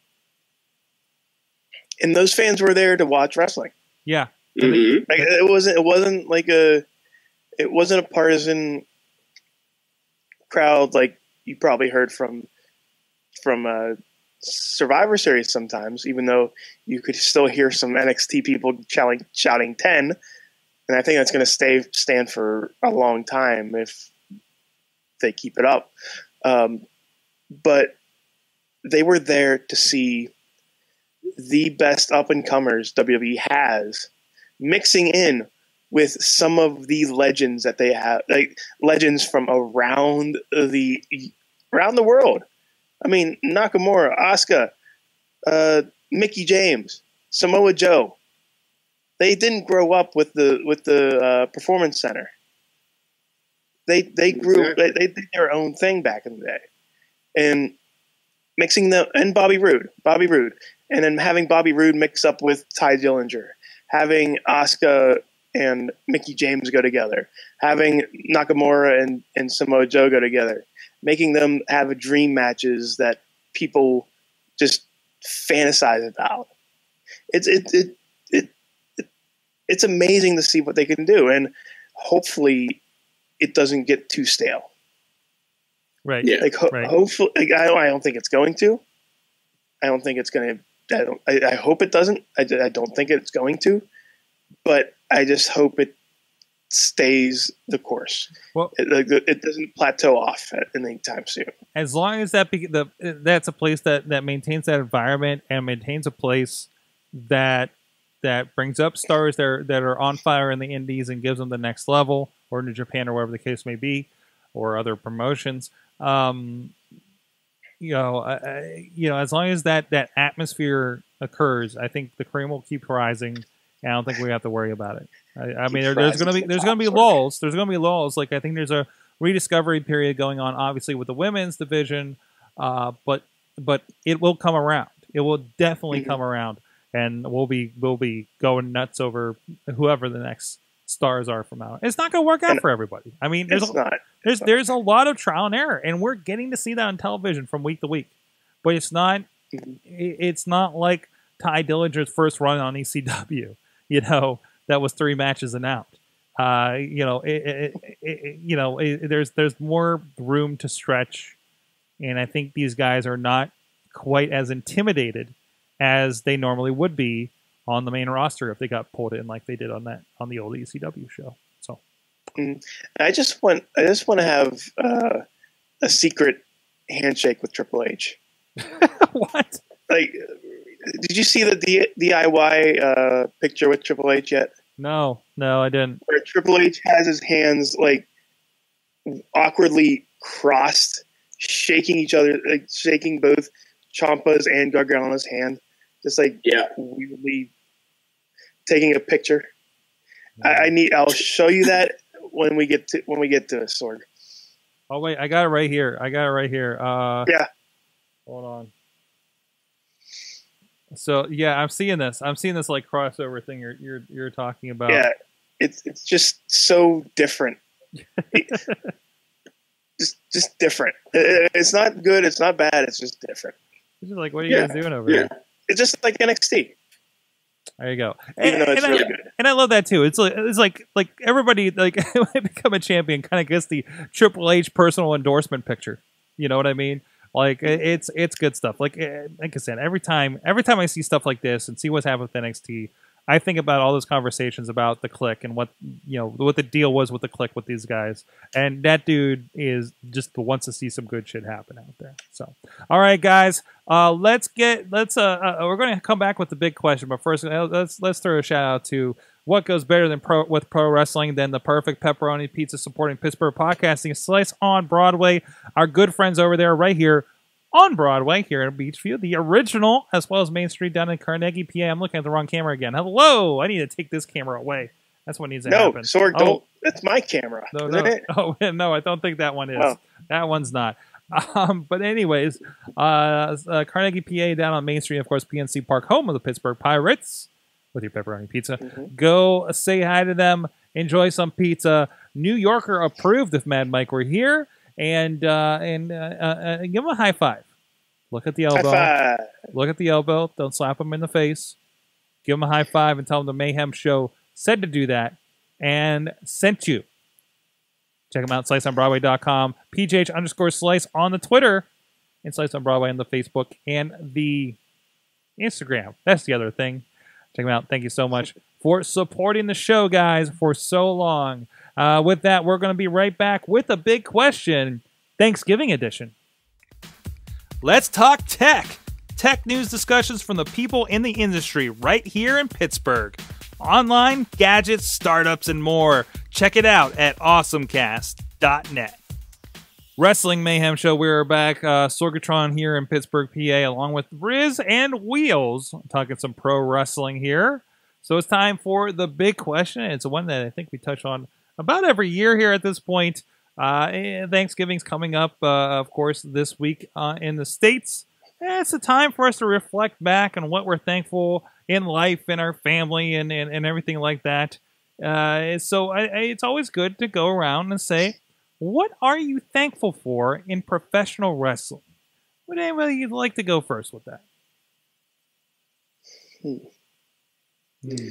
And those fans were there to watch wrestling. Yeah. Mm-hmm. Like, it wasn't. It wasn't like a. It wasn't a partisan crowd like you probably heard from from uh, Survivor Series sometimes. Even though you could still hear some N X T people shouting shouting ten, and I think that's going to stay stand for a long time if they keep it up. Um, but they were there to see the best up and comers W W E has, mixing in with some of the legends that they have, like legends from around the around the world. I mean, Nakamura, Asuka, uh, Mickey James, Samoa Joe. They didn't grow up with the with the uh, Performance Center. They they grew Exactly. they, they did their own thing back in the day, and mixing the and Bobby Roode, Bobby Roode, and then having Bobby Roode mix up with Ty Dillinger, having Asuka and Mickey James go together, having Nakamura and, and Samoa Joe go together, making them have dream matches that people just fantasize about. It's it it, it, it it's amazing to see what they can do, and hopefully it doesn't get too stale. Right. Yeah. Like ho- Right. hopefully, like, I don't I don't think it's going to. I don't think it's going to. I don't. I, I hope it doesn't. I, I don't think it's going to. But I just hope it stays the course. Well, It, like, it doesn't plateau off at any time soon. as long as that be, the that's a place that, that maintains that environment and maintains a place that that brings up stars that are, that are on fire in the indies and gives them the next level, or New Japan, or whatever the case may be, or other promotions. Um, you know, uh, you know, as long as that, that atmosphere occurs, I think the cream will keep rising. And I don't think we have to worry about it. I, I mean, there, there's going to be there's going to be lulls. There's going to be lulls. Like, I think there's a rediscovery period going on, obviously, with the women's division, uh, but but it will come around. It will definitely Mm-hmm. come around, and we'll be we'll be going nuts over whoever the next stars are from now. It's not going to work out And for everybody. I mean, there's It's a, not. there's there's a lot of trial and error, and we're getting to see that on television from week to week. But it's not Mhm. it- it's not like Ty Dillinger's first run on E C W. You know, that was three matches and out. Uh, you know, it, it, it, it, you know, it, there's there's more room to stretch, and I think these guys are not quite as intimidated as they normally would be on the main roster if they got pulled in like they did on that on the old E C W show. So, I just want. I just want to have uh, a secret handshake with Triple H. what? Like, did you see the D- DIY uh, picture with Triple H yet? No, no, I didn't. Where Triple H has his hands like awkwardly crossed, shaking each other, like shaking both Ciampa's and Gargano's hand, just like Yeah. weirdly taking a picture. I, I need. I'll show you that when we get to when we get to it, Sorg. Oh wait, I got it right here. I got it right here. Uh, Yeah. Hold on. So yeah, I'm seeing this. I'm seeing this like crossover thing you're you're you're talking about. Yeah, it's it's just so different. It- just just different. It- it's not good. It's not bad. It's just different. It's just like, what are you Yeah. guys doing over Yeah. here? It's just like N X T, There you go. even And, though it's and I, really good. and I love that too. It's like it's like like everybody like when I become a champion kind of gets the Triple H personal endorsement picture. You know what I mean? Like it- it's it's good stuff. Like eh, like I said, every time every time I see stuff like this and see what's happened with N X T, I think about all those conversations about the Click and what you know what the deal was with the Click with these guys. And that dude is just wants to see some good shit happen out there. So, all right, guys, uh, let's get let's uh, uh we're going to come back with the big question, but first uh, let's let's throw a shout out to what goes better than pro with pro wrestling than the perfect pepperoni pizza supporting Pittsburgh podcasting slice on Broadway. Our good friends over there, right here on Broadway, here in Beachview, the original, as well as Main Street down in Carnegie, P A. I'm looking at the wrong camera again. Hello, I need to take this camera away. That's what needs to No, happen. Sorg, Oh. don't. That's my camera, No, isn't no. it? Oh, no, I don't think that one is. Oh. That one's not. Um, but anyways, uh, uh, Carnegie, P A, down on Main Street, of course, P N C Park, home of the Pittsburgh Pirates. with your pepperoni pizza. Mhm. Go say hi to them. Enjoy some pizza. New Yorker approved if Mad Mike were here. And uh, and uh, uh, give him a high five. Look at the High elbow. five. Look at the elbow. Don't slap him in the face. Give him a high five and tell him the Mayhem Show said to do that and sent you. Check them out, slice on broadway dot com. P J H underscore slice on the Twitter. And Slice on Broadway on the Facebook and the Instagram. That's the other thing. Check them out. Thank you so much for supporting the show, guys, for so long. Uh, with that, we're going to be right back with a big question, Thanksgiving edition. Let's talk tech. Tech news discussions from the people in the industry right here in Pittsburgh. Online, gadgets, startups, and more. Check it out at awesome cast dot net. Wrestling Mayhem Show. We're back. Uh, Sorgatron here in Pittsburgh, P A, along with Riz and Wheels. Talking some pro wrestling here. So it's time for the big question. It's one that I think we touch on about every year here at this point. Uh, Thanksgiving's coming up, uh, of course, this week uh, in the States. And it's a time for us to reflect back on what we're thankful in life and our family and, and, and everything like that. Uh, so I, I, it's always good to go around and say, what are you thankful for in professional wrestling? Would anybody like to go first with that? Hmm. Hmm.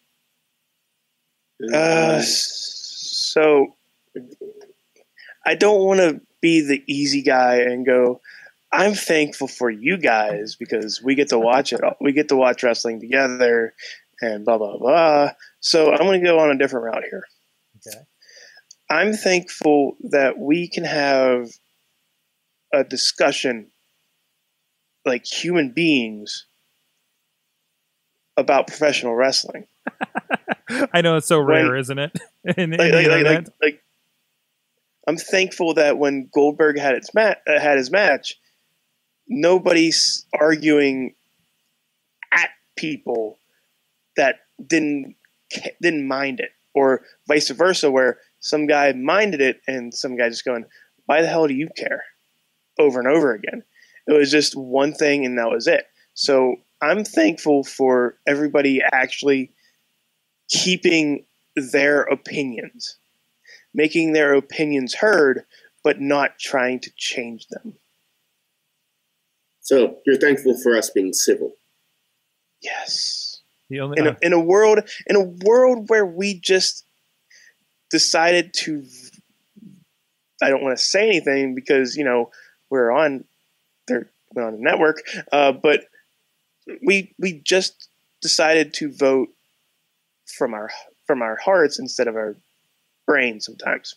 Uh, so I don't want to be the easy guy and go, I'm thankful for you guys because we get to watch it. We get to watch wrestling together and blah, blah, blah. So I'm going to go on a different route here. Okay. I'm thankful that we can have a discussion like human beings about professional wrestling. I know it's so rare, Right. isn't it? in, in Like, the like, like, internet. like, like, I'm thankful that when Goldberg had its ma- uh, had his match, nobody's arguing at people that didn't didn't mind it, or vice versa, where some guy minded it and some guy just going, "Why the hell do you care?" over and over again. It was just one thing, and that was it. So I'm thankful for everybody actually keeping their opinions, making their opinions heard, but not trying to change them. So you're thankful for us being civil. Yes. The only, In uh, a, in a world, in a world where we just decided to, I don't want to say anything because, you know, we're on, they're we're on a network, uh, but we we just decided to vote from our from our hearts instead of our brains sometimes.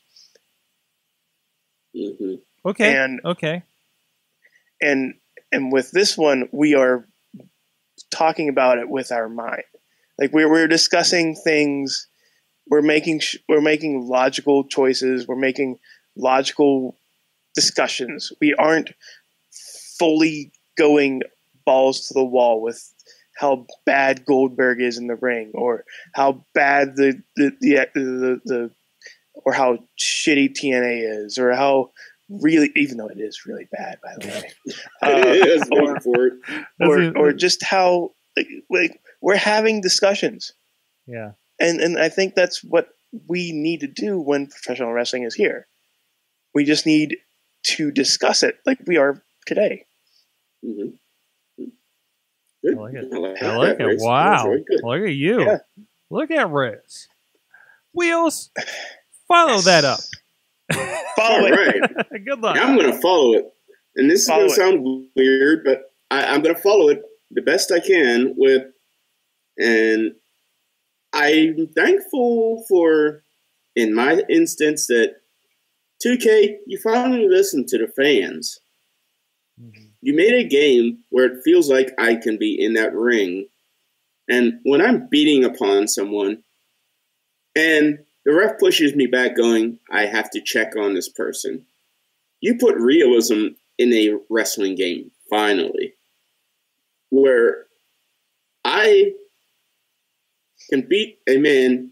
Mm-hmm. okay. and- okay. And and with this one, we are talking about it with our mind. Like we're we're discussing things, we're making sh- we're making logical choices, we're making logical discussions. We aren't fully going balls to the wall with how bad Goldberg is in the ring, or how bad the the the, the, the or how shitty T N A is, or how really, even though it is really bad, by the way, I was uh, waiting for it. or That's it. or just how like, like we're having discussions, Yeah. and and I think that's what we need to do when professional wrestling is here. We just need to discuss it like we are today. Mm-hmm. Good. I like it. I like, I like that, it. Riz. That was Wow. very good. Look at you. Yeah. Look at Riz. Wheels, follow that up. Follow All it. right. Good luck. Now I'm going to follow it. And this Follow is going to sound weird, but I, I'm going to follow it the best I can with, and I'm thankful for, in my instance, that two K, you finally listened to the fans. Mhm. You made a game where it feels like I can be in that ring. And when I'm beating upon someone and the ref pushes me back going, I have to check on this person. You put realism in a wrestling game, finally, where I can beat a man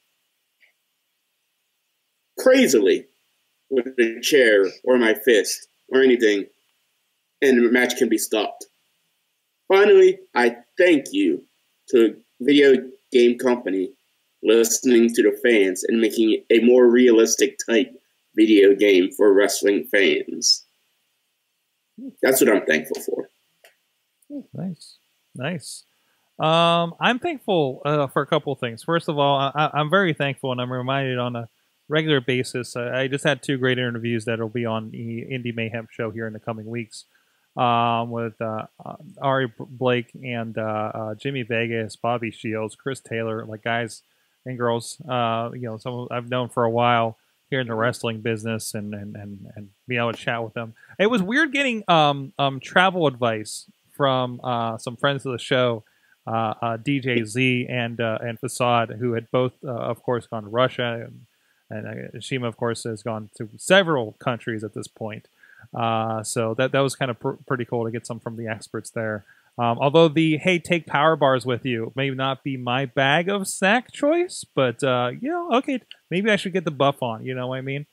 crazily with a chair or my fist or anything, and the match can be stopped. Finally, I thank you to video game company listening to the fans and making a more realistic type video game for wrestling fans. That's what I'm thankful for. Nice, nice. Um, I'm thankful uh, for a couple of things. First of all, I, I'm very thankful, and I'm reminded on a regular basis. I, I just had two great interviews that will be on the Indie Mayhem show here in the coming weeks, um, with uh, uh, Ari Blake and uh, uh, Jimmy Vegas, Bobby Shields, Chris Taylor, like guys and girls. Uh, you know, some I've known for a while here in the wrestling business, and and and, and being able to chat with them. It was weird getting um um travel advice from uh, some friends of the show. Uh, uh, D J Z and uh, and Facade, who had both, uh, of course, gone to Russia, and, and uh, Shima, of course, has gone to several countries at this point. Uh, so that that was kind of pr- pretty cool to get some from the experts there. Um, although the hey, take power bars with you may not be my bag of snack choice, but uh, you know, okay, maybe I should get the buff on. You know what I mean?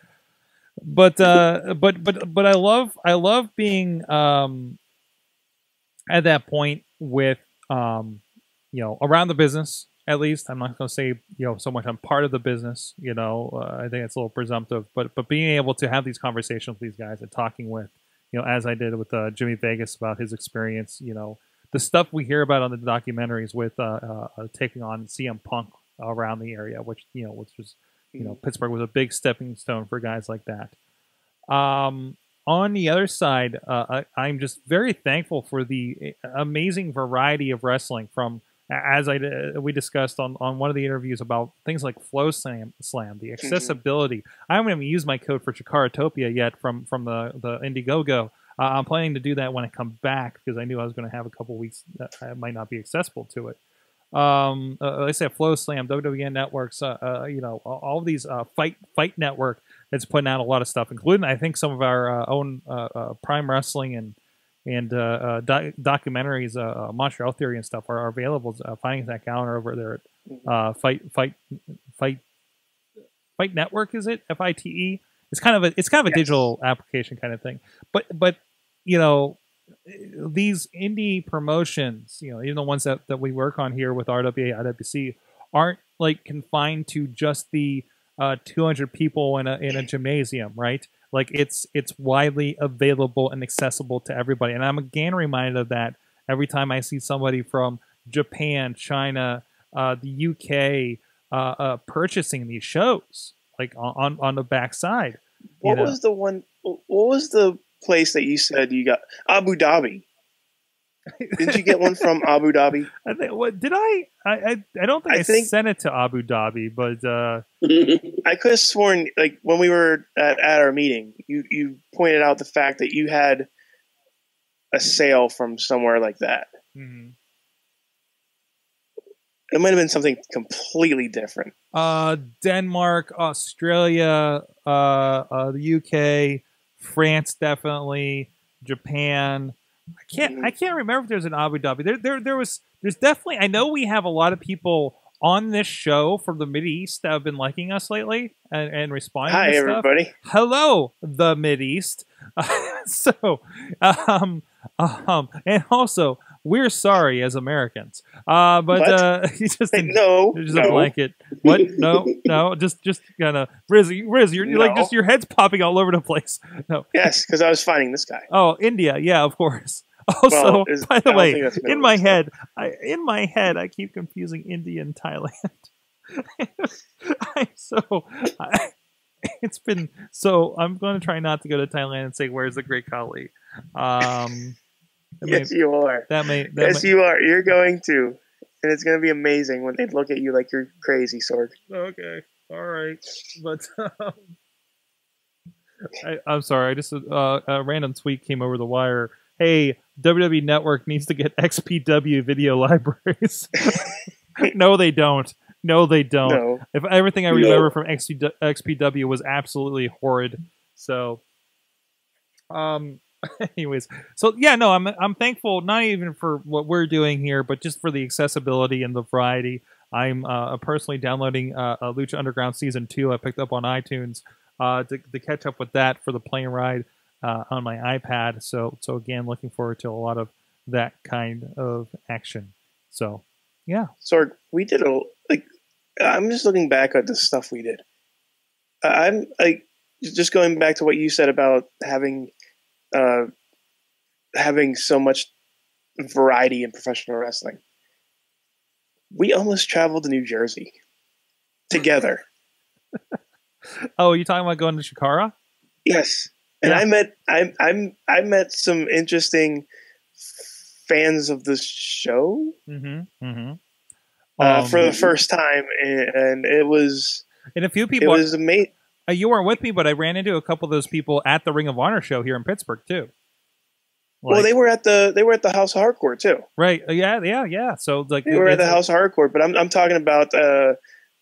But uh, but but but I love I love being um, at that point with. Um, you know, around the business, at least. I'm not going to say, you know, so much I'm part of the business, you know, uh, I think it's a little presumptive, but but being able to have these conversations with these guys and talking with, you know, as I did with uh, Jimmy Vegas about his experience, you know, the stuff we hear about on the documentaries with uh, uh, uh, taking on C M Punk around the area, which, you know, which was, you know, Pittsburgh was a big stepping stone for guys like that. Um, On the other side, uh, I, I'm just very thankful for the amazing variety of wrestling from, as I we discussed on, on one of the interviews about things like Flow Slam, Slam the accessibility. Mm-hmm. I haven't even used my code for Chikaratopia yet from, from the, the Indiegogo. Uh, I'm planning to do that when I come back because I knew I was going to have a couple weeks that I might not be accessible to it. Um, uh, like I said, Flow Slam, W W E Networks, uh, uh, you know, all of these uh, Fight Fight Network. It's putting out a lot of stuff, including I think some of our uh, own uh, uh, Prime Wrestling and and uh, uh, doc- documentaries, uh, uh, Montreal Theory and stuff are, are available. Uh, finding that calendar over there at uh, Fight Fight Fight Fight Network, is it F I T E? It's kind of a it's kind of a yes. digital application kind of thing. But but you know, these indie promotions, you know, even the ones that, that we work on here with R W A, I W C, aren't like confined to just the Uh, two hundred people in a in a gymnasium, right? Like it's it's widely available and accessible to everybody. And I'm again reminded of that every time I see somebody from Japan, China, uh, the U K uh, uh, purchasing these shows, like on on the backside. What know? was the one? What was the place that you said you got? Abu Dhabi. Didn't you get one from Abu Dhabi? I think. What did I? I I, I don't think I, I think, sent it to Abu Dhabi, but uh, I could have sworn, like when we were at, at our meeting, you you pointed out the fact that you had a sale from somewhere like that. Mm-hmm. It might have been something completely different. Uh, Denmark, Australia, uh, uh, the U K, France, definitely, Japan. I can't. I can't remember if there's an Abu Dhabi. There, there, there was. There's definitely. I know we have a lot of people on this show from the Mideast that have been liking us lately and, and responding. Hi, to everybody. Stuff. Hello, the Mideast. Uh, so, um, um, and also, we're sorry as Americans. Uh, but uh, just hey, no, just no. a blanket. What? No, no. Just, just kind of Riz. Riz, you're, you're no. like just your head's popping all over the place. No. Yes, because I was finding this guy. Oh, India. Yeah, of course. Also, well, by the way, in my head, I, in my head, I keep confusing India and Thailand. I, so I, it's been so. I'm going to try not to go to Thailand and say, "Where's the Great Khali?" Um, yes, may, you are. That may. That yes, may, you are. You're going to, and it's going to be amazing when they look at you like you're crazy, Sorg. Okay, all right, but. Um, I, I'm sorry. I just uh, a random tweet came over the wire. Hey, W W E Network needs to get X P W video libraries. No, they don't. No, they don't. No. If everything I remember no. from X P W was absolutely horrid. So, um, anyways, so yeah, no, I'm I'm thankful not even for what we're doing here, but just for the accessibility and the variety. I'm uh, personally downloading uh, uh, Lucha Underground Season two. I picked up on iTunes uh, to, to catch up with that for the plane ride. Uh, on my iPad, so so again, looking forward to a lot of that kind of action. So, Yeah. So we did a like. I'm just looking back at the stuff we did. I'm like just going back to what you said about having, uh, having so much variety in professional wrestling. We almost traveled to New Jersey together. Oh, you talking about going to Shikara? Yes, and Yeah. I met I I'm I met some interesting fans of the show Mm-hmm. Mm-hmm. uh, Um, for the first time, and, and it was and a few it people. was amazing. Uh, you weren't with me, but I ran into a couple of those people at the Ring of Honor show here in Pittsburgh too. Well, Like- they were at the they were at the House of Hardcore too. right? uh, Yeah, yeah, yeah. So like They were at the it's- House of Hardcore, but I'm I'm talking about uh,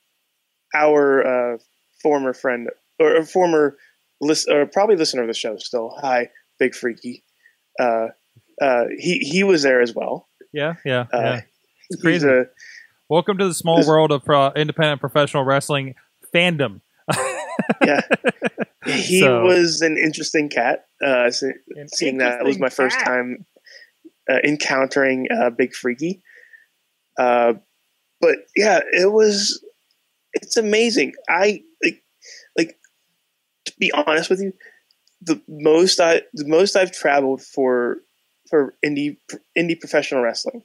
our uh, former friend or, or former list or probably listener of the show still. Hi, Big Freaky. Uh, uh, he he was there as well. Yeah, yeah, Uh, yeah. He's crazy. a- Welcome to the small this- world of pro- independent professional wrestling fandom. yeah, he So- was an interesting cat. Uh, se- An seeing that was interesting my first cat. time uh, encountering uh, Big Freaky. Uh, but yeah, it was. It's amazing. I like, like to be honest with you, the most I the most I've traveled for for indie indie professional wrestling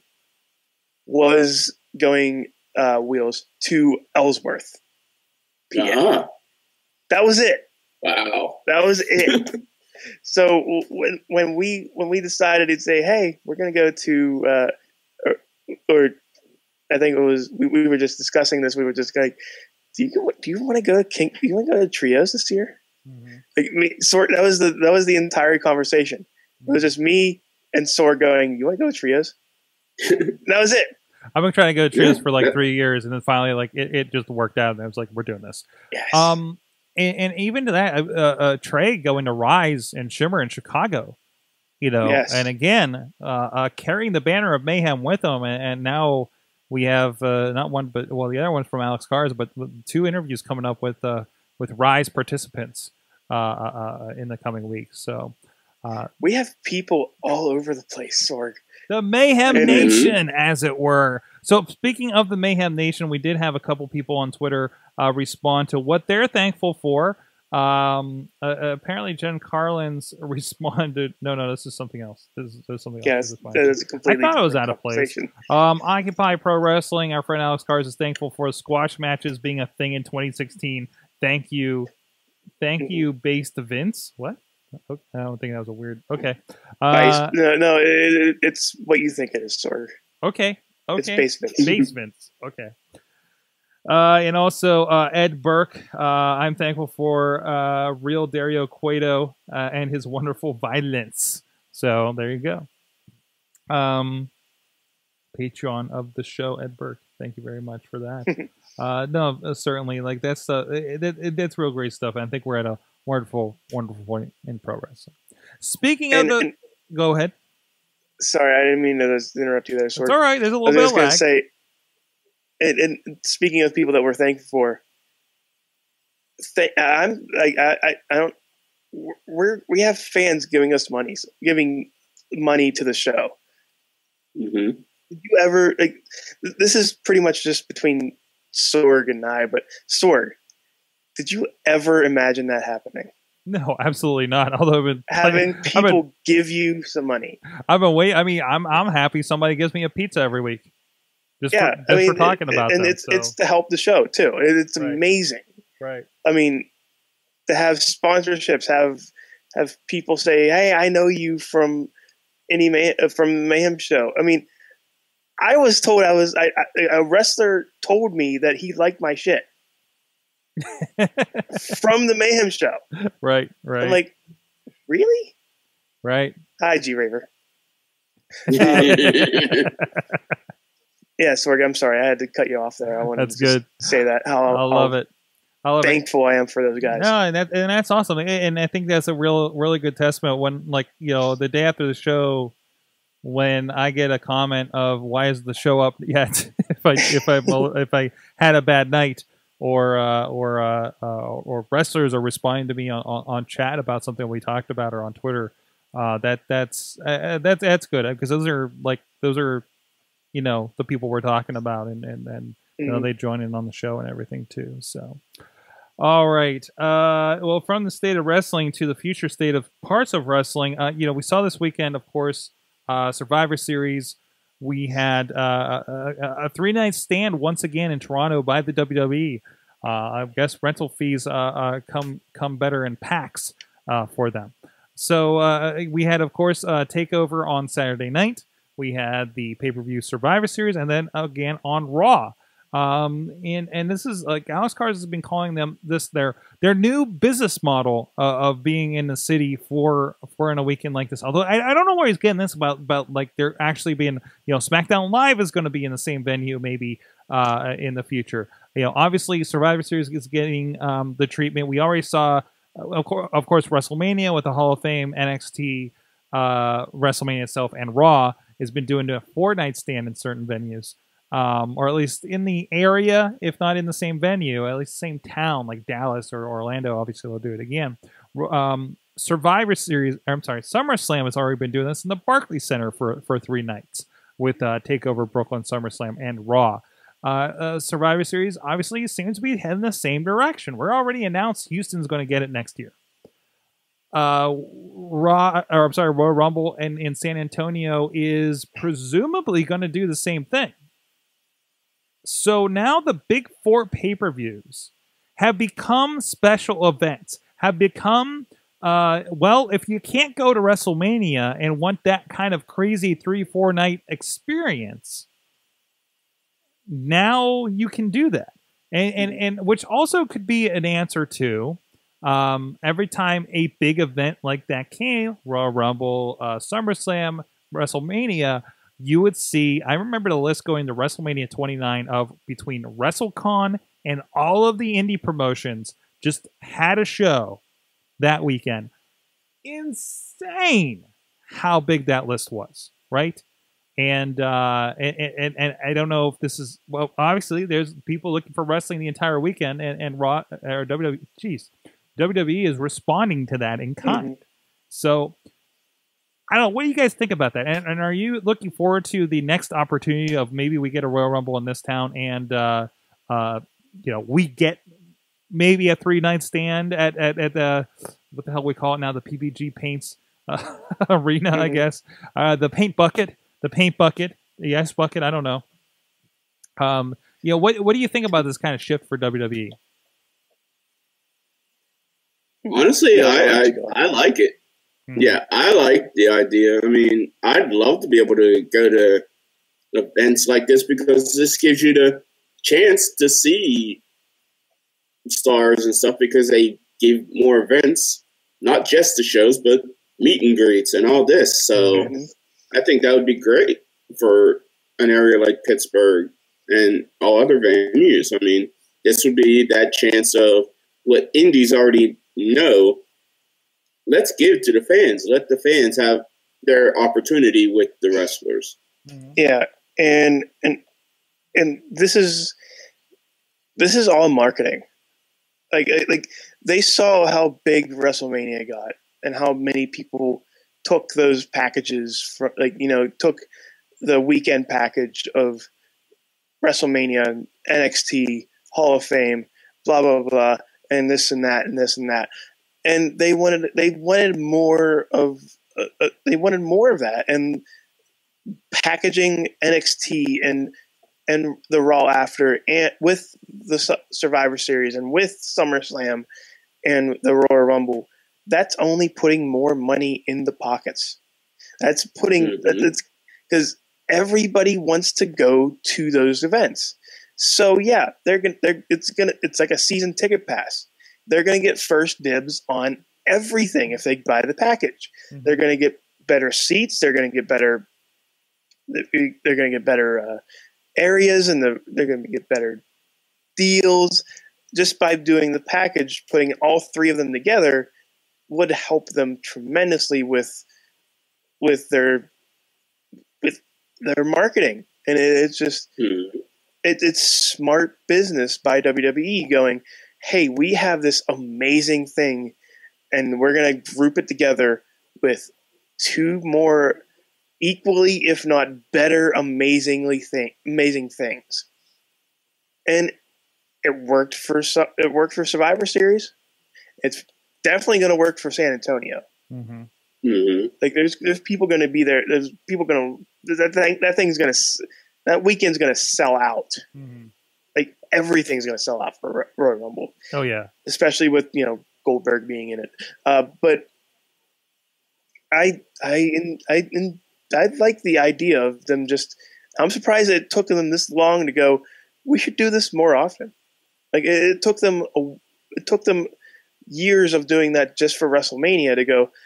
was going uh, wheels to Ellsworth, P A. Ah, That was it. wow. That was it. So w- when when we when we decided to say, hey, we're gonna go to, uh, or, or I think it was we, we were just discussing this. We were just like, do you do you want to go to King? Do you want to go to Trios this year? Mhm. Like me, sort that was the that was the entire conversation. It was just me and Sor going, you want to go to Trios? That was it. I've been trying to go to trios Yeah, for like that- three years, and then finally, like it, it just worked out, and I was like, "We're doing this." Yes. Um, and, and even to that, uh, uh, Trey going to Rise and Shimmer in Chicago, you know, Yes. and again, uh, uh, carrying the banner of Mayhem with them, and, and now we have uh, not one, but well, the other one's from Alex Cars, but two interviews coming up with uh, with Rise participants uh, uh, uh, in the coming weeks. So. Uh, we have people all over the place, Sorg. The Mayhem Mhm. Nation, as it were. So, speaking of the Mayhem Nation, we did have a couple people on Twitter uh, respond to what they're thankful for. Um, uh, apparently, Jen Carlin's responded. No, no, this is something else. This is, this is something Yes, else. that is a completely I thought it was different out of place. conversation. Um, Occupy Pro Wrestling. Our friend Alex Cars is thankful for squash matches being a thing in twenty sixteen. Thank you, thank you, based Vince. What? Okay, I don't think that was a weird. Okay. Uh, Nice. No, no, it, it, it's what you think it is, Sorg. okay. Okay. It's basements. Basements. Okay. Uh, and also uh, Ed Burke. Uh, I'm thankful for uh, real Dario Cueto uh, and his wonderful violence. So there you go. Um, Patreon of the show, Ed Burke. Thank you very much for that. uh, no, uh, certainly. Like that's uh, it, it, it, that's real great stuff. And I think we're at a wonderful, wonderful point in pro wrestling. Speaking of And- the, and- go ahead. Sorry, I didn't mean to interrupt you there, It's Sorg. all right. There's a I little was bit just of going lag. to say, and, and speaking of people that we're thankful for, th- I'm I, I I I don't we're we have fans giving us money, giving money to the show. hmm Did you ever like? th- This is pretty much just between Sorg and I, but Sorg, did you ever imagine that happening? No, absolutely not. Although I've been Having I've people been, give you some money. I've been wait. I mean, I'm I'm happy somebody gives me a pizza every week, just Yeah, for, just I mean, for talking it- about and them. it's so, it's to help the show too. It- It's Right. amazing. right. I mean, to have sponsorships, have have people say, "Hey, I know you from any May- uh, from the Mayhem show." I mean, I was told I was I, I, a wrestler told me that he liked my shit from the Mayhem show. right, right, I'm like, really? right. Hi, G Raver. yeah, Yeah, Sorg, I'm sorry, I had to cut you off there. I wanted That's to just good. say that how, I love how it. I love it. thankful I am for those guys. No, and that and that's awesome, and- and I think that's a real, really good testament. When, like, you know, the day after the show, when I get a comment of why is the show up yet? if I if I if I had a bad night, or uh, or uh, uh, or wrestlers are responding to me on, on, on chat about something we talked about or on Twitter, uh, that that's uh, that's that's good because those are like those are you know, the people we're talking about, and and and you know, Mhm. they join in on the show and everything too. So, all right. Uh, well, from the state of wrestling to the future state of parts of wrestling, uh, you know, we saw this weekend, of course, uh, Survivor Series. We had uh, a, a three night stand once again in Toronto by the W W E. Uh, I guess rental fees uh, uh, come come better in packs uh, for them. So uh, we had, of course, uh, Takeover on Saturday night. We had the pay-per-view Survivor Series, and then again on Raw. Um, and and this is like Alex Cars has been calling them this their their new business model uh, of being in the city for for in a weekend like this. Although I, I don't know where he's getting this about about like they're actually being, you know, SmackDown Live is going to be in the same venue maybe uh, in the future. You know, obviously Survivor Series is getting um, the treatment we already saw. Of course, of course, WrestleMania with the Hall of Fame, N X T, uh, WrestleMania itself, and Raw has been doing a four night stand in certain venues. Um, or at least in the area, if not in the same venue, at least the same town, like Dallas or Orlando. Obviously, they'll do it again. Um, Survivor Series, I'm sorry, SummerSlam has already been doing this in the Barclays Center for, for three nights with uh, Takeover, Brooklyn, SummerSlam, and Raw. Uh, uh, Survivor Series obviously seems to be heading the same direction. We're already announced Houston's going to get it next year. Uh, Raw, or I'm sorry, Royal Rumble in, in San Antonio is presumably going to do the same thing. So now the big four pay-per-views have become special events, have become, uh, well, if you can't go to WrestleMania and want that kind of crazy three, four night experience, now you can do that. And, and, and which also could be an answer to um, every time a big event like that came, Royal Rumble, uh, SummerSlam, WrestleMania, you would see, I remember the list going to WrestleMania twenty-nine of between WrestleCon and all of the indie promotions just had a show that weekend. Insane how big that list was, right? And, uh, and, and, and I don't know if this is, well, obviously there's people looking for wrestling the entire weekend, and, and Raw, or W W E, geez, W W E is responding to that in kind. Mm-hmm. So, I don't know. What do you guys think about that? And, and are you looking forward to the next opportunity of maybe we get a Royal Rumble in this town, and uh, uh, you know, we get maybe a three night stand at at at the what the hell we call it now, the P V G Paints uh, Arena, mm-hmm. I guess, uh, the paint bucket, the paint bucket, the ice bucket. I don't know. Um, you know, what what do you think about this kind of shift for W W E? Honestly, I I, I like it. Mm-hmm. Yeah, I like the idea. I mean, I'd love to be able to go to events like this because this gives you the chance to see stars and stuff because they give more events, not just the shows, but meet and greets and all this. So mm-hmm. I think that would be great for an area like Pittsburgh and all other venues. I mean, this would be that chance of what indies already know. Let's give to the fans. Let the fans have their opportunity with the wrestlers. Yeah, and and and this is this is all marketing. Like like they saw how big WrestleMania got and how many people took those packages from, like, you know, took the weekend package of WrestleMania, N X T, Hall of Fame, blah blah blah, and this and that and this and that. And they wanted they wanted more of uh, uh, they wanted more of that, and packaging N X T and and the Raw after, and with the Su- Survivor Series and with SummerSlam and the Royal Rumble, that's only putting more money in the pockets. That's putting mm-hmm. that's because everybody wants to go to those events. So yeah, they're gonna they're it's gonna it's like a season ticket pass. They're going to get first dibs on everything if they buy the package. Mm-hmm. They're going to get better seats. They're going to get better. They're going to get better uh, areas, and the, they're going to get better deals just by doing the package. Putting all three of them together would help them tremendously with with their with their marketing, and it, it's just mm-hmm. it, it's smart business by W W E going, hey, we have this amazing thing, and we're going to group it together with two more, equally, if not better, amazingly thing, amazing things. And it worked for it worked for Survivor Series. It's definitely going to work for San Antonio. Mm-hmm. Mm-hmm. Like there's there's people going to be there. There's people going to that thing that thing's going to that weekend's going to sell out. Mm-hmm. Like everything's going to sell out for Royal Rumble. Oh yeah, especially with you know Goldberg being in it. Uh, but I I I I, I like the idea of them just. I'm surprised it took them this long to go. We should do this more often. Like it, it took them a, it took them years of doing that just for WrestleMania to go.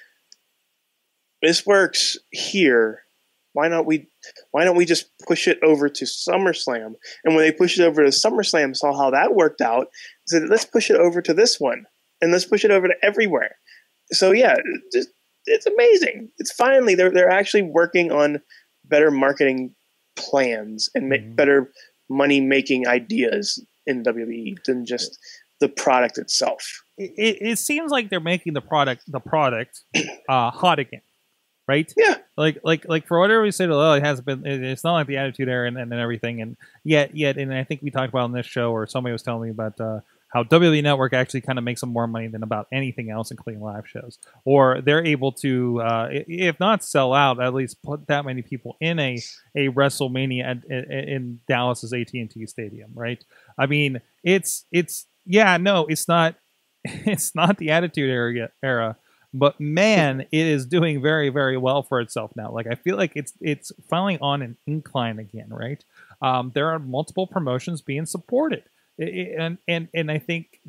This works here. Why not we? Why don't we just push it over to SummerSlam? And when they pushed it over to SummerSlam, saw how that worked out. Said, let's push it over to this one, and let's push it over to everywhere. So yeah, it's, it's amazing. It's finally they're they're actually working on better marketing plans and mm-hmm. ma- better money making ideas in W W E than just the product itself. It, it seems like they're making the product the product uh, hot again. Right? Yeah. Like, like, like for whatever we said, oh, it hasn't been. It's not like the Attitude Era and, and everything, and yet, yet, and I think we talked about on this show, or somebody was telling me about uh, how W W E Network actually kind of makes them more money than about anything else, including live shows. Or they're able to, uh, if not sell out, at least put that many people in a a WrestleMania at, in, in Dallas's A T and T Stadium. Right? I mean, it's it's yeah, no, it's not, it's not the Attitude Era era. But man, it is doing very, very well for itself now. Like I feel like it's it's finally on an incline again, right? Um, there are multiple promotions being supported, and and and I think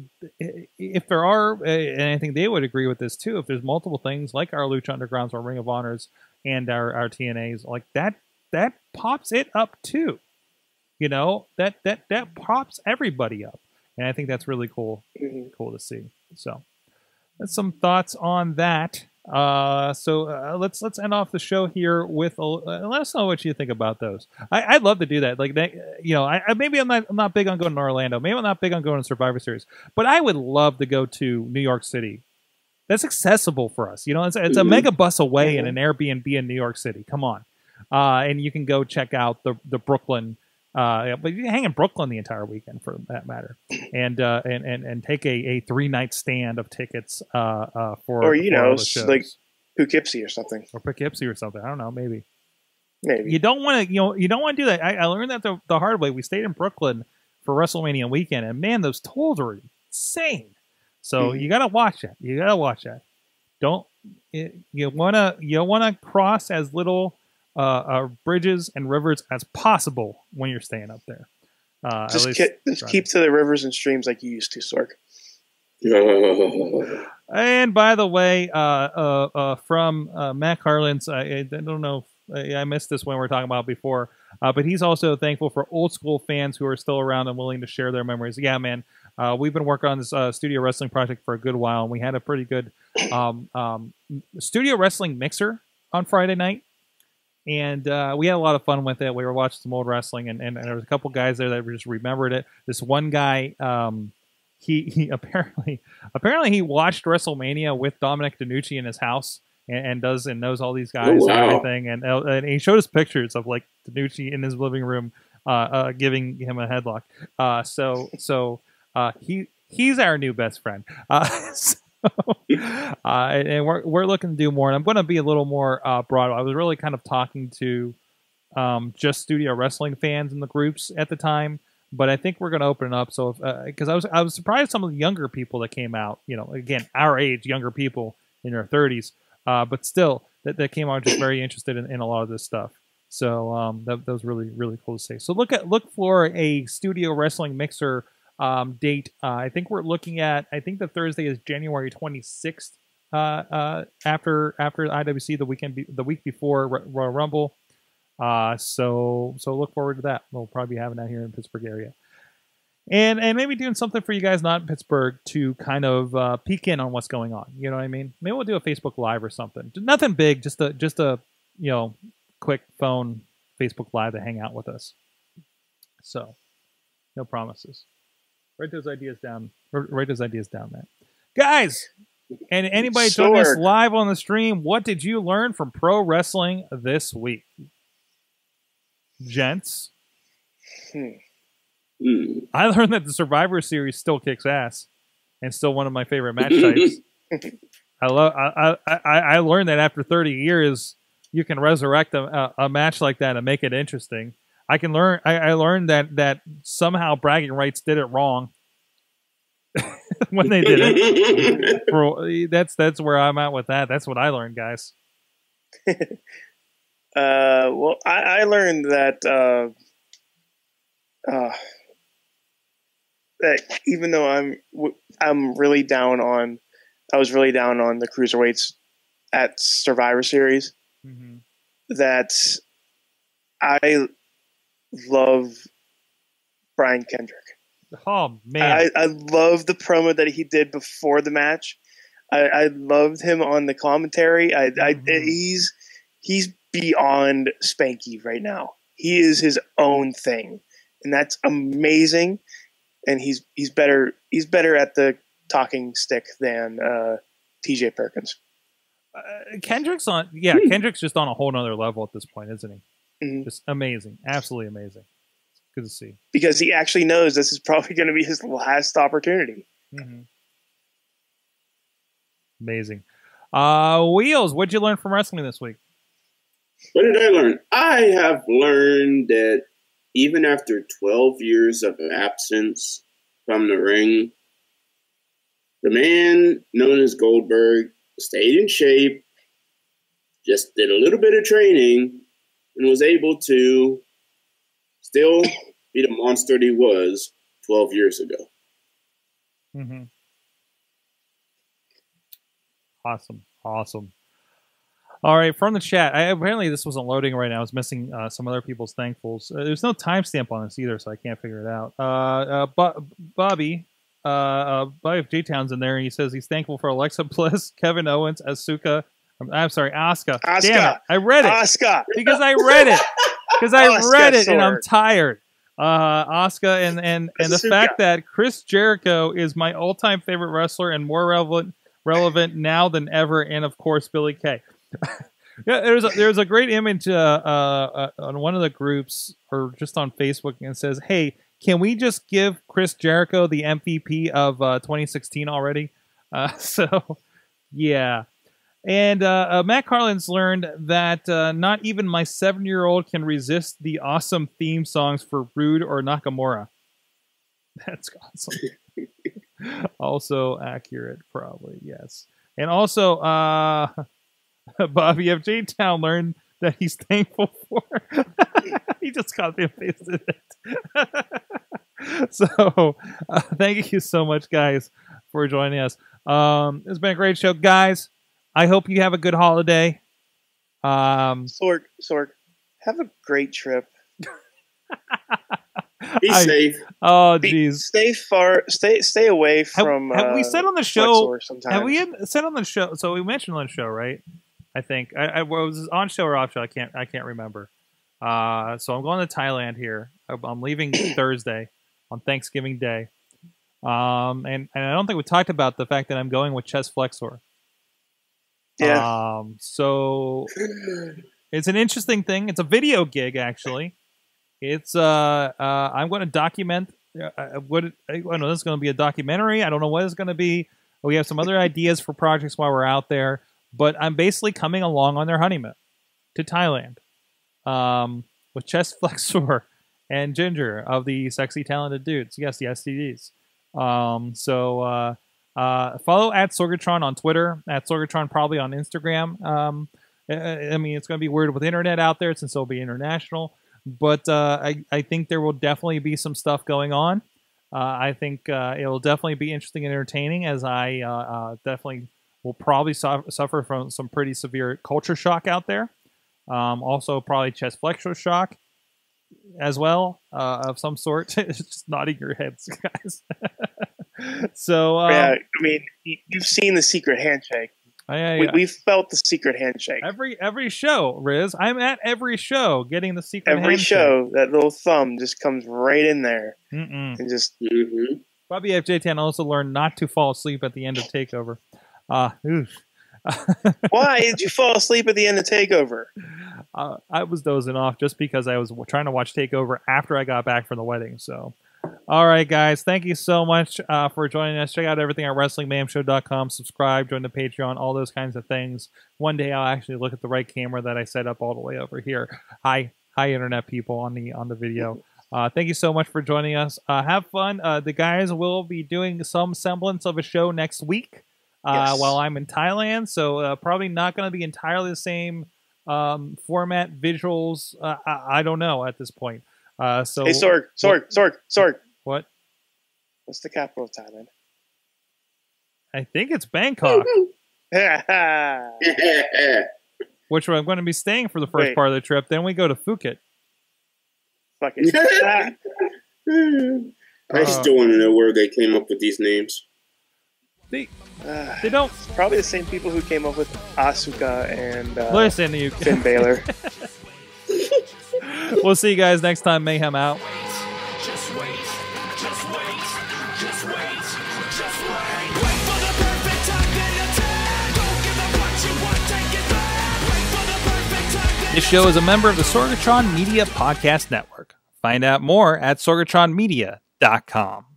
if there are, and I think they would agree with this too. If there's multiple things like our Lucha Undergrounds, our Ring of Honors, and our our T N As, like that, that pops it up too. You know, that that that pops everybody up, and I think that's really cool, Mm-hmm. cool to see. So. That's some thoughts on that. Uh, so uh, let's let's end off the show here with a, uh, let us know what you think about those. I, I'd love to do that. Like that, you know, I, I maybe I'm not I'm not big on going to Orlando. Maybe I'm not big on going to Survivor Series. But I would love to go to New York City. That's accessible for us. You know, it's, it's a mega bus away in an Airbnb in New York City. Come on, uh, and you can go check out the the Brooklyn. Uh, but you can hang in Brooklyn the entire weekend, for that matter, and uh, and, and and take a, a three night stand of tickets uh, uh, for or you for know all the shows. like Poughkeepsie or something, or Poughkeepsie or something. I don't know, maybe. Maybe You don't want to, you know, you don't want to do that. I, I learned that the, the hard way. We stayed in Brooklyn for WrestleMania weekend, and man, those tolls were insane. So Mhm. you gotta watch that. You gotta watch that. Don't it, you wanna you wanna cross as little uh, uh, bridges and rivers as possible when you're staying up there. Uh, at just, least ke- just try keep to the rivers and streams like you used to, Sork. And by the way, uh, uh, uh, from uh, Matt Carlin's, I, I don't know if I missed this when we were talking about before, uh, but he's also thankful for old school fans who are still around and willing to share their memories. Yeah, man, uh, we've been working on this uh, studio wrestling project for a good while, and we had a pretty good um, um, studio wrestling mixer on Friday night. And uh, we had a lot of fun with it. We were watching some old wrestling, and, and, and there was a couple guys there that just remembered it. This one guy, um, he he apparently apparently he watched WrestleMania with Dominic DeNucci in his house, and, and does and knows all these guys Oh, wow. and everything. And uh, and he showed us pictures of like DeNucci in his living room, uh, uh, giving him a headlock. Uh, so so uh, he he's our new best friend. Uh, so, uh, and we're we're looking to do more, and I'm going to be a little more uh, broad. I was really kind of talking to um, just studio wrestling fans in the groups at the time, but I think we're going to open it up. So, because uh, I was I was surprised some of the younger people that came out, you know, again our age, younger people in their thirties, uh, but still that, that came out just very interested in, in a lot of this stuff. So um, that, that was really really cool to see. So look at look for a studio wrestling mixer. Um, date. Uh, I think we're looking at. I think the Thursday is January twenty-sixth. Uh, uh, after after I W C, the weekend, be, the week before Royal Rumble. Uh, so so look forward to that. We'll probably be having that here in Pittsburgh area, and and maybe doing something for you guys not in Pittsburgh to kind of uh, peek in on what's going on. You know what I mean? Maybe we'll do a Facebook Live or something. Nothing big, just a just a you know quick phone Facebook Live to hang out with us. So no promises. Write those ideas down. Write those ideas down, Matt. Guys, And anybody joining us Sword. live on the stream, what did you learn from pro wrestling this week? Gents? Hmm. Hmm. I learned that the Survivor Series still kicks ass, and still one of my favorite match types. I love. I, I I learned that after thirty years, you can resurrect a, a, a match like that and make it interesting. I can learn. I, I learned that that somehow bragging rights did it wrong when they did it. For, that's that's where I'm at with that. That's what I learned, guys. Uh, well, I, I learned that uh, uh, that even though I'm I'm really down on, I was really down on the cruiserweights at Survivor Series. Mm-hmm. That I love Brian Kendrick. Oh man, I, I love the promo that he did before the match. I, I loved him on the commentary. I, I Mhm. he's he's beyond Spanky right now. He is his own thing, and that's amazing. And he's he's better he's better at the talking stick than uh, T J Perkins. uh, Kendrick's on. Yeah, Hmm. Kendrick's just on a whole nother level at this point, isn't he? Mhm. Just amazing, absolutely amazing. Good to see. Because he actually knows this is probably going to be his last opportunity. Mm-hmm. Amazing. Uh, Wheels, what'd you learn from wrestling this week? What did I learn? I have learned that even after twelve years of absence from the ring, the man known as Goldberg stayed in shape, just did a little bit of training, and was able to still be the monster that he was twelve years ago. Mm-hmm. Awesome. Awesome. All right, from the chat. I, apparently, this wasn't loading right now. I was missing uh, some other people's thankfuls. Uh, there's no timestamp on this either, so I can't figure it out. Uh, uh, Bo- Bobby, uh, uh, Bobby J Town's in there, and he says he's thankful for Alexa Bliss, Kevin Owens, Asuka. I'm, I'm sorry, Asuka. Asuka. Damn it, I read it Asuka. because I read it because I Asuka read it, and I'm sword. tired. Uh, Asuka and and and the Asuka. fact that Chris Jericho is my all-time favorite wrestler and more relevant relevant now than ever, and of course Billy Kay. Yeah, there's a, there's a great image uh, uh, uh, on one of the groups or just on Facebook, and it says, "Hey, can we just give Chris Jericho the M V P of uh, twenty sixteen already?" Uh, so, yeah. And uh, uh, Matt Carlin's learned that uh, not even my seven-year-old can resist the awesome theme songs for Rude or Nakamura. That's awesome. Also accurate, probably, yes. And also, uh, Bobby F. J. Town learned that he's thankful for. He just copy and pasted it. So, uh, thank you so much, guys, for joining us. Um, it's been a great show, guys. I hope you have a good holiday. Um, Sorg, Sorg, have a great trip. Be I- safe. oh, Be, jeez. stay far, stay stay away Have, from. have we uh, said on the show? Flexor sometimes. Have we had, said on the show? So we mentioned on the show, right? I think I, I was it on show or off show. I can't. I can't remember. Uh, so I'm going to Thailand here. I'm I'm leaving Thursday on Thanksgiving Day. Um, and, and I don't think we talked about the fact that I'm going with Chess Flexor. Yeah. Um, so it's an interesting thing. It's a video gig, actually. It's uh, uh I'm going to document. Uh, what I don't know. This is going to be a documentary. I don't know what it's going to be. We have some other ideas for projects while we're out there. But I'm basically coming along on their honeymoon to Thailand um, with Chess Flexor and Ginger of the Sexy Talented Dudes. Yes, the S T Ds. Um, so uh, uh, follow at Sorgatron on Twitter, at Sorgatron probably on Instagram. Um, I, I mean, it's going to be weird with the internet out there since it'll be international. But uh, I, I think there will definitely be some stuff going on. Uh, I think uh, it will definitely be interesting and entertaining as I uh, uh, definitely... will probably su- suffer from some pretty severe culture shock out there. Um, also, probably chest flexor shock as well, uh, of some sort. It's just nodding your heads, guys. So, um, yeah, I mean, you, you've seen the secret handshake. I, I, We, we've felt the secret handshake. every every show, Riz. I'm at every show getting the secret Every handshake. show, that little thumb just comes right in there Mm-mm. and just. Mm-hmm. Bobby F J ten also learned not to fall asleep at the end of Takeover. Uh, oof. Why did you fall asleep at the end of Takeover? uh, I was dozing off just because I was trying to watch Takeover after I got back from the wedding. So, all right, guys, thank you so much uh, for joining us. Check out everything at wrestling mayhem show dot com. Subscribe, join the Patreon, all those kinds of things. One day I'll actually look at the right camera that I set up all the way over here. Hi, hi, internet people on the on the video. Uh, thank you so much for joining us. Uh, have fun. Uh, the guys will be doing some semblance of a show next week. Uh, Yes. while I'm in Thailand, so uh, probably not going to be entirely the same um, format, visuals. Uh, I, I don't know at this point. Uh, so Hey, Sorg, Sorg, Sorg, Sorg. what? What's the capital of Thailand? I think it's Bangkok, Fuck which I'm going to be staying for the first Wait. part of the trip. Then we go to Phuket. it. Ah. I still want to know where they came up with these names. They Ah. they don't Probably the same people who came up with Asuka and uh, listen to you. Finn Balor. We'll see you guys next time. Mayhem out. Just wait, just wait, just wait, just wait. Wait for the perfect time, then attack. Don't give up what you want, take it back. Wait for the perfect time, then This show is a member of the Sorgatron Media Podcast Network. Find out more at sorgatron media dot com.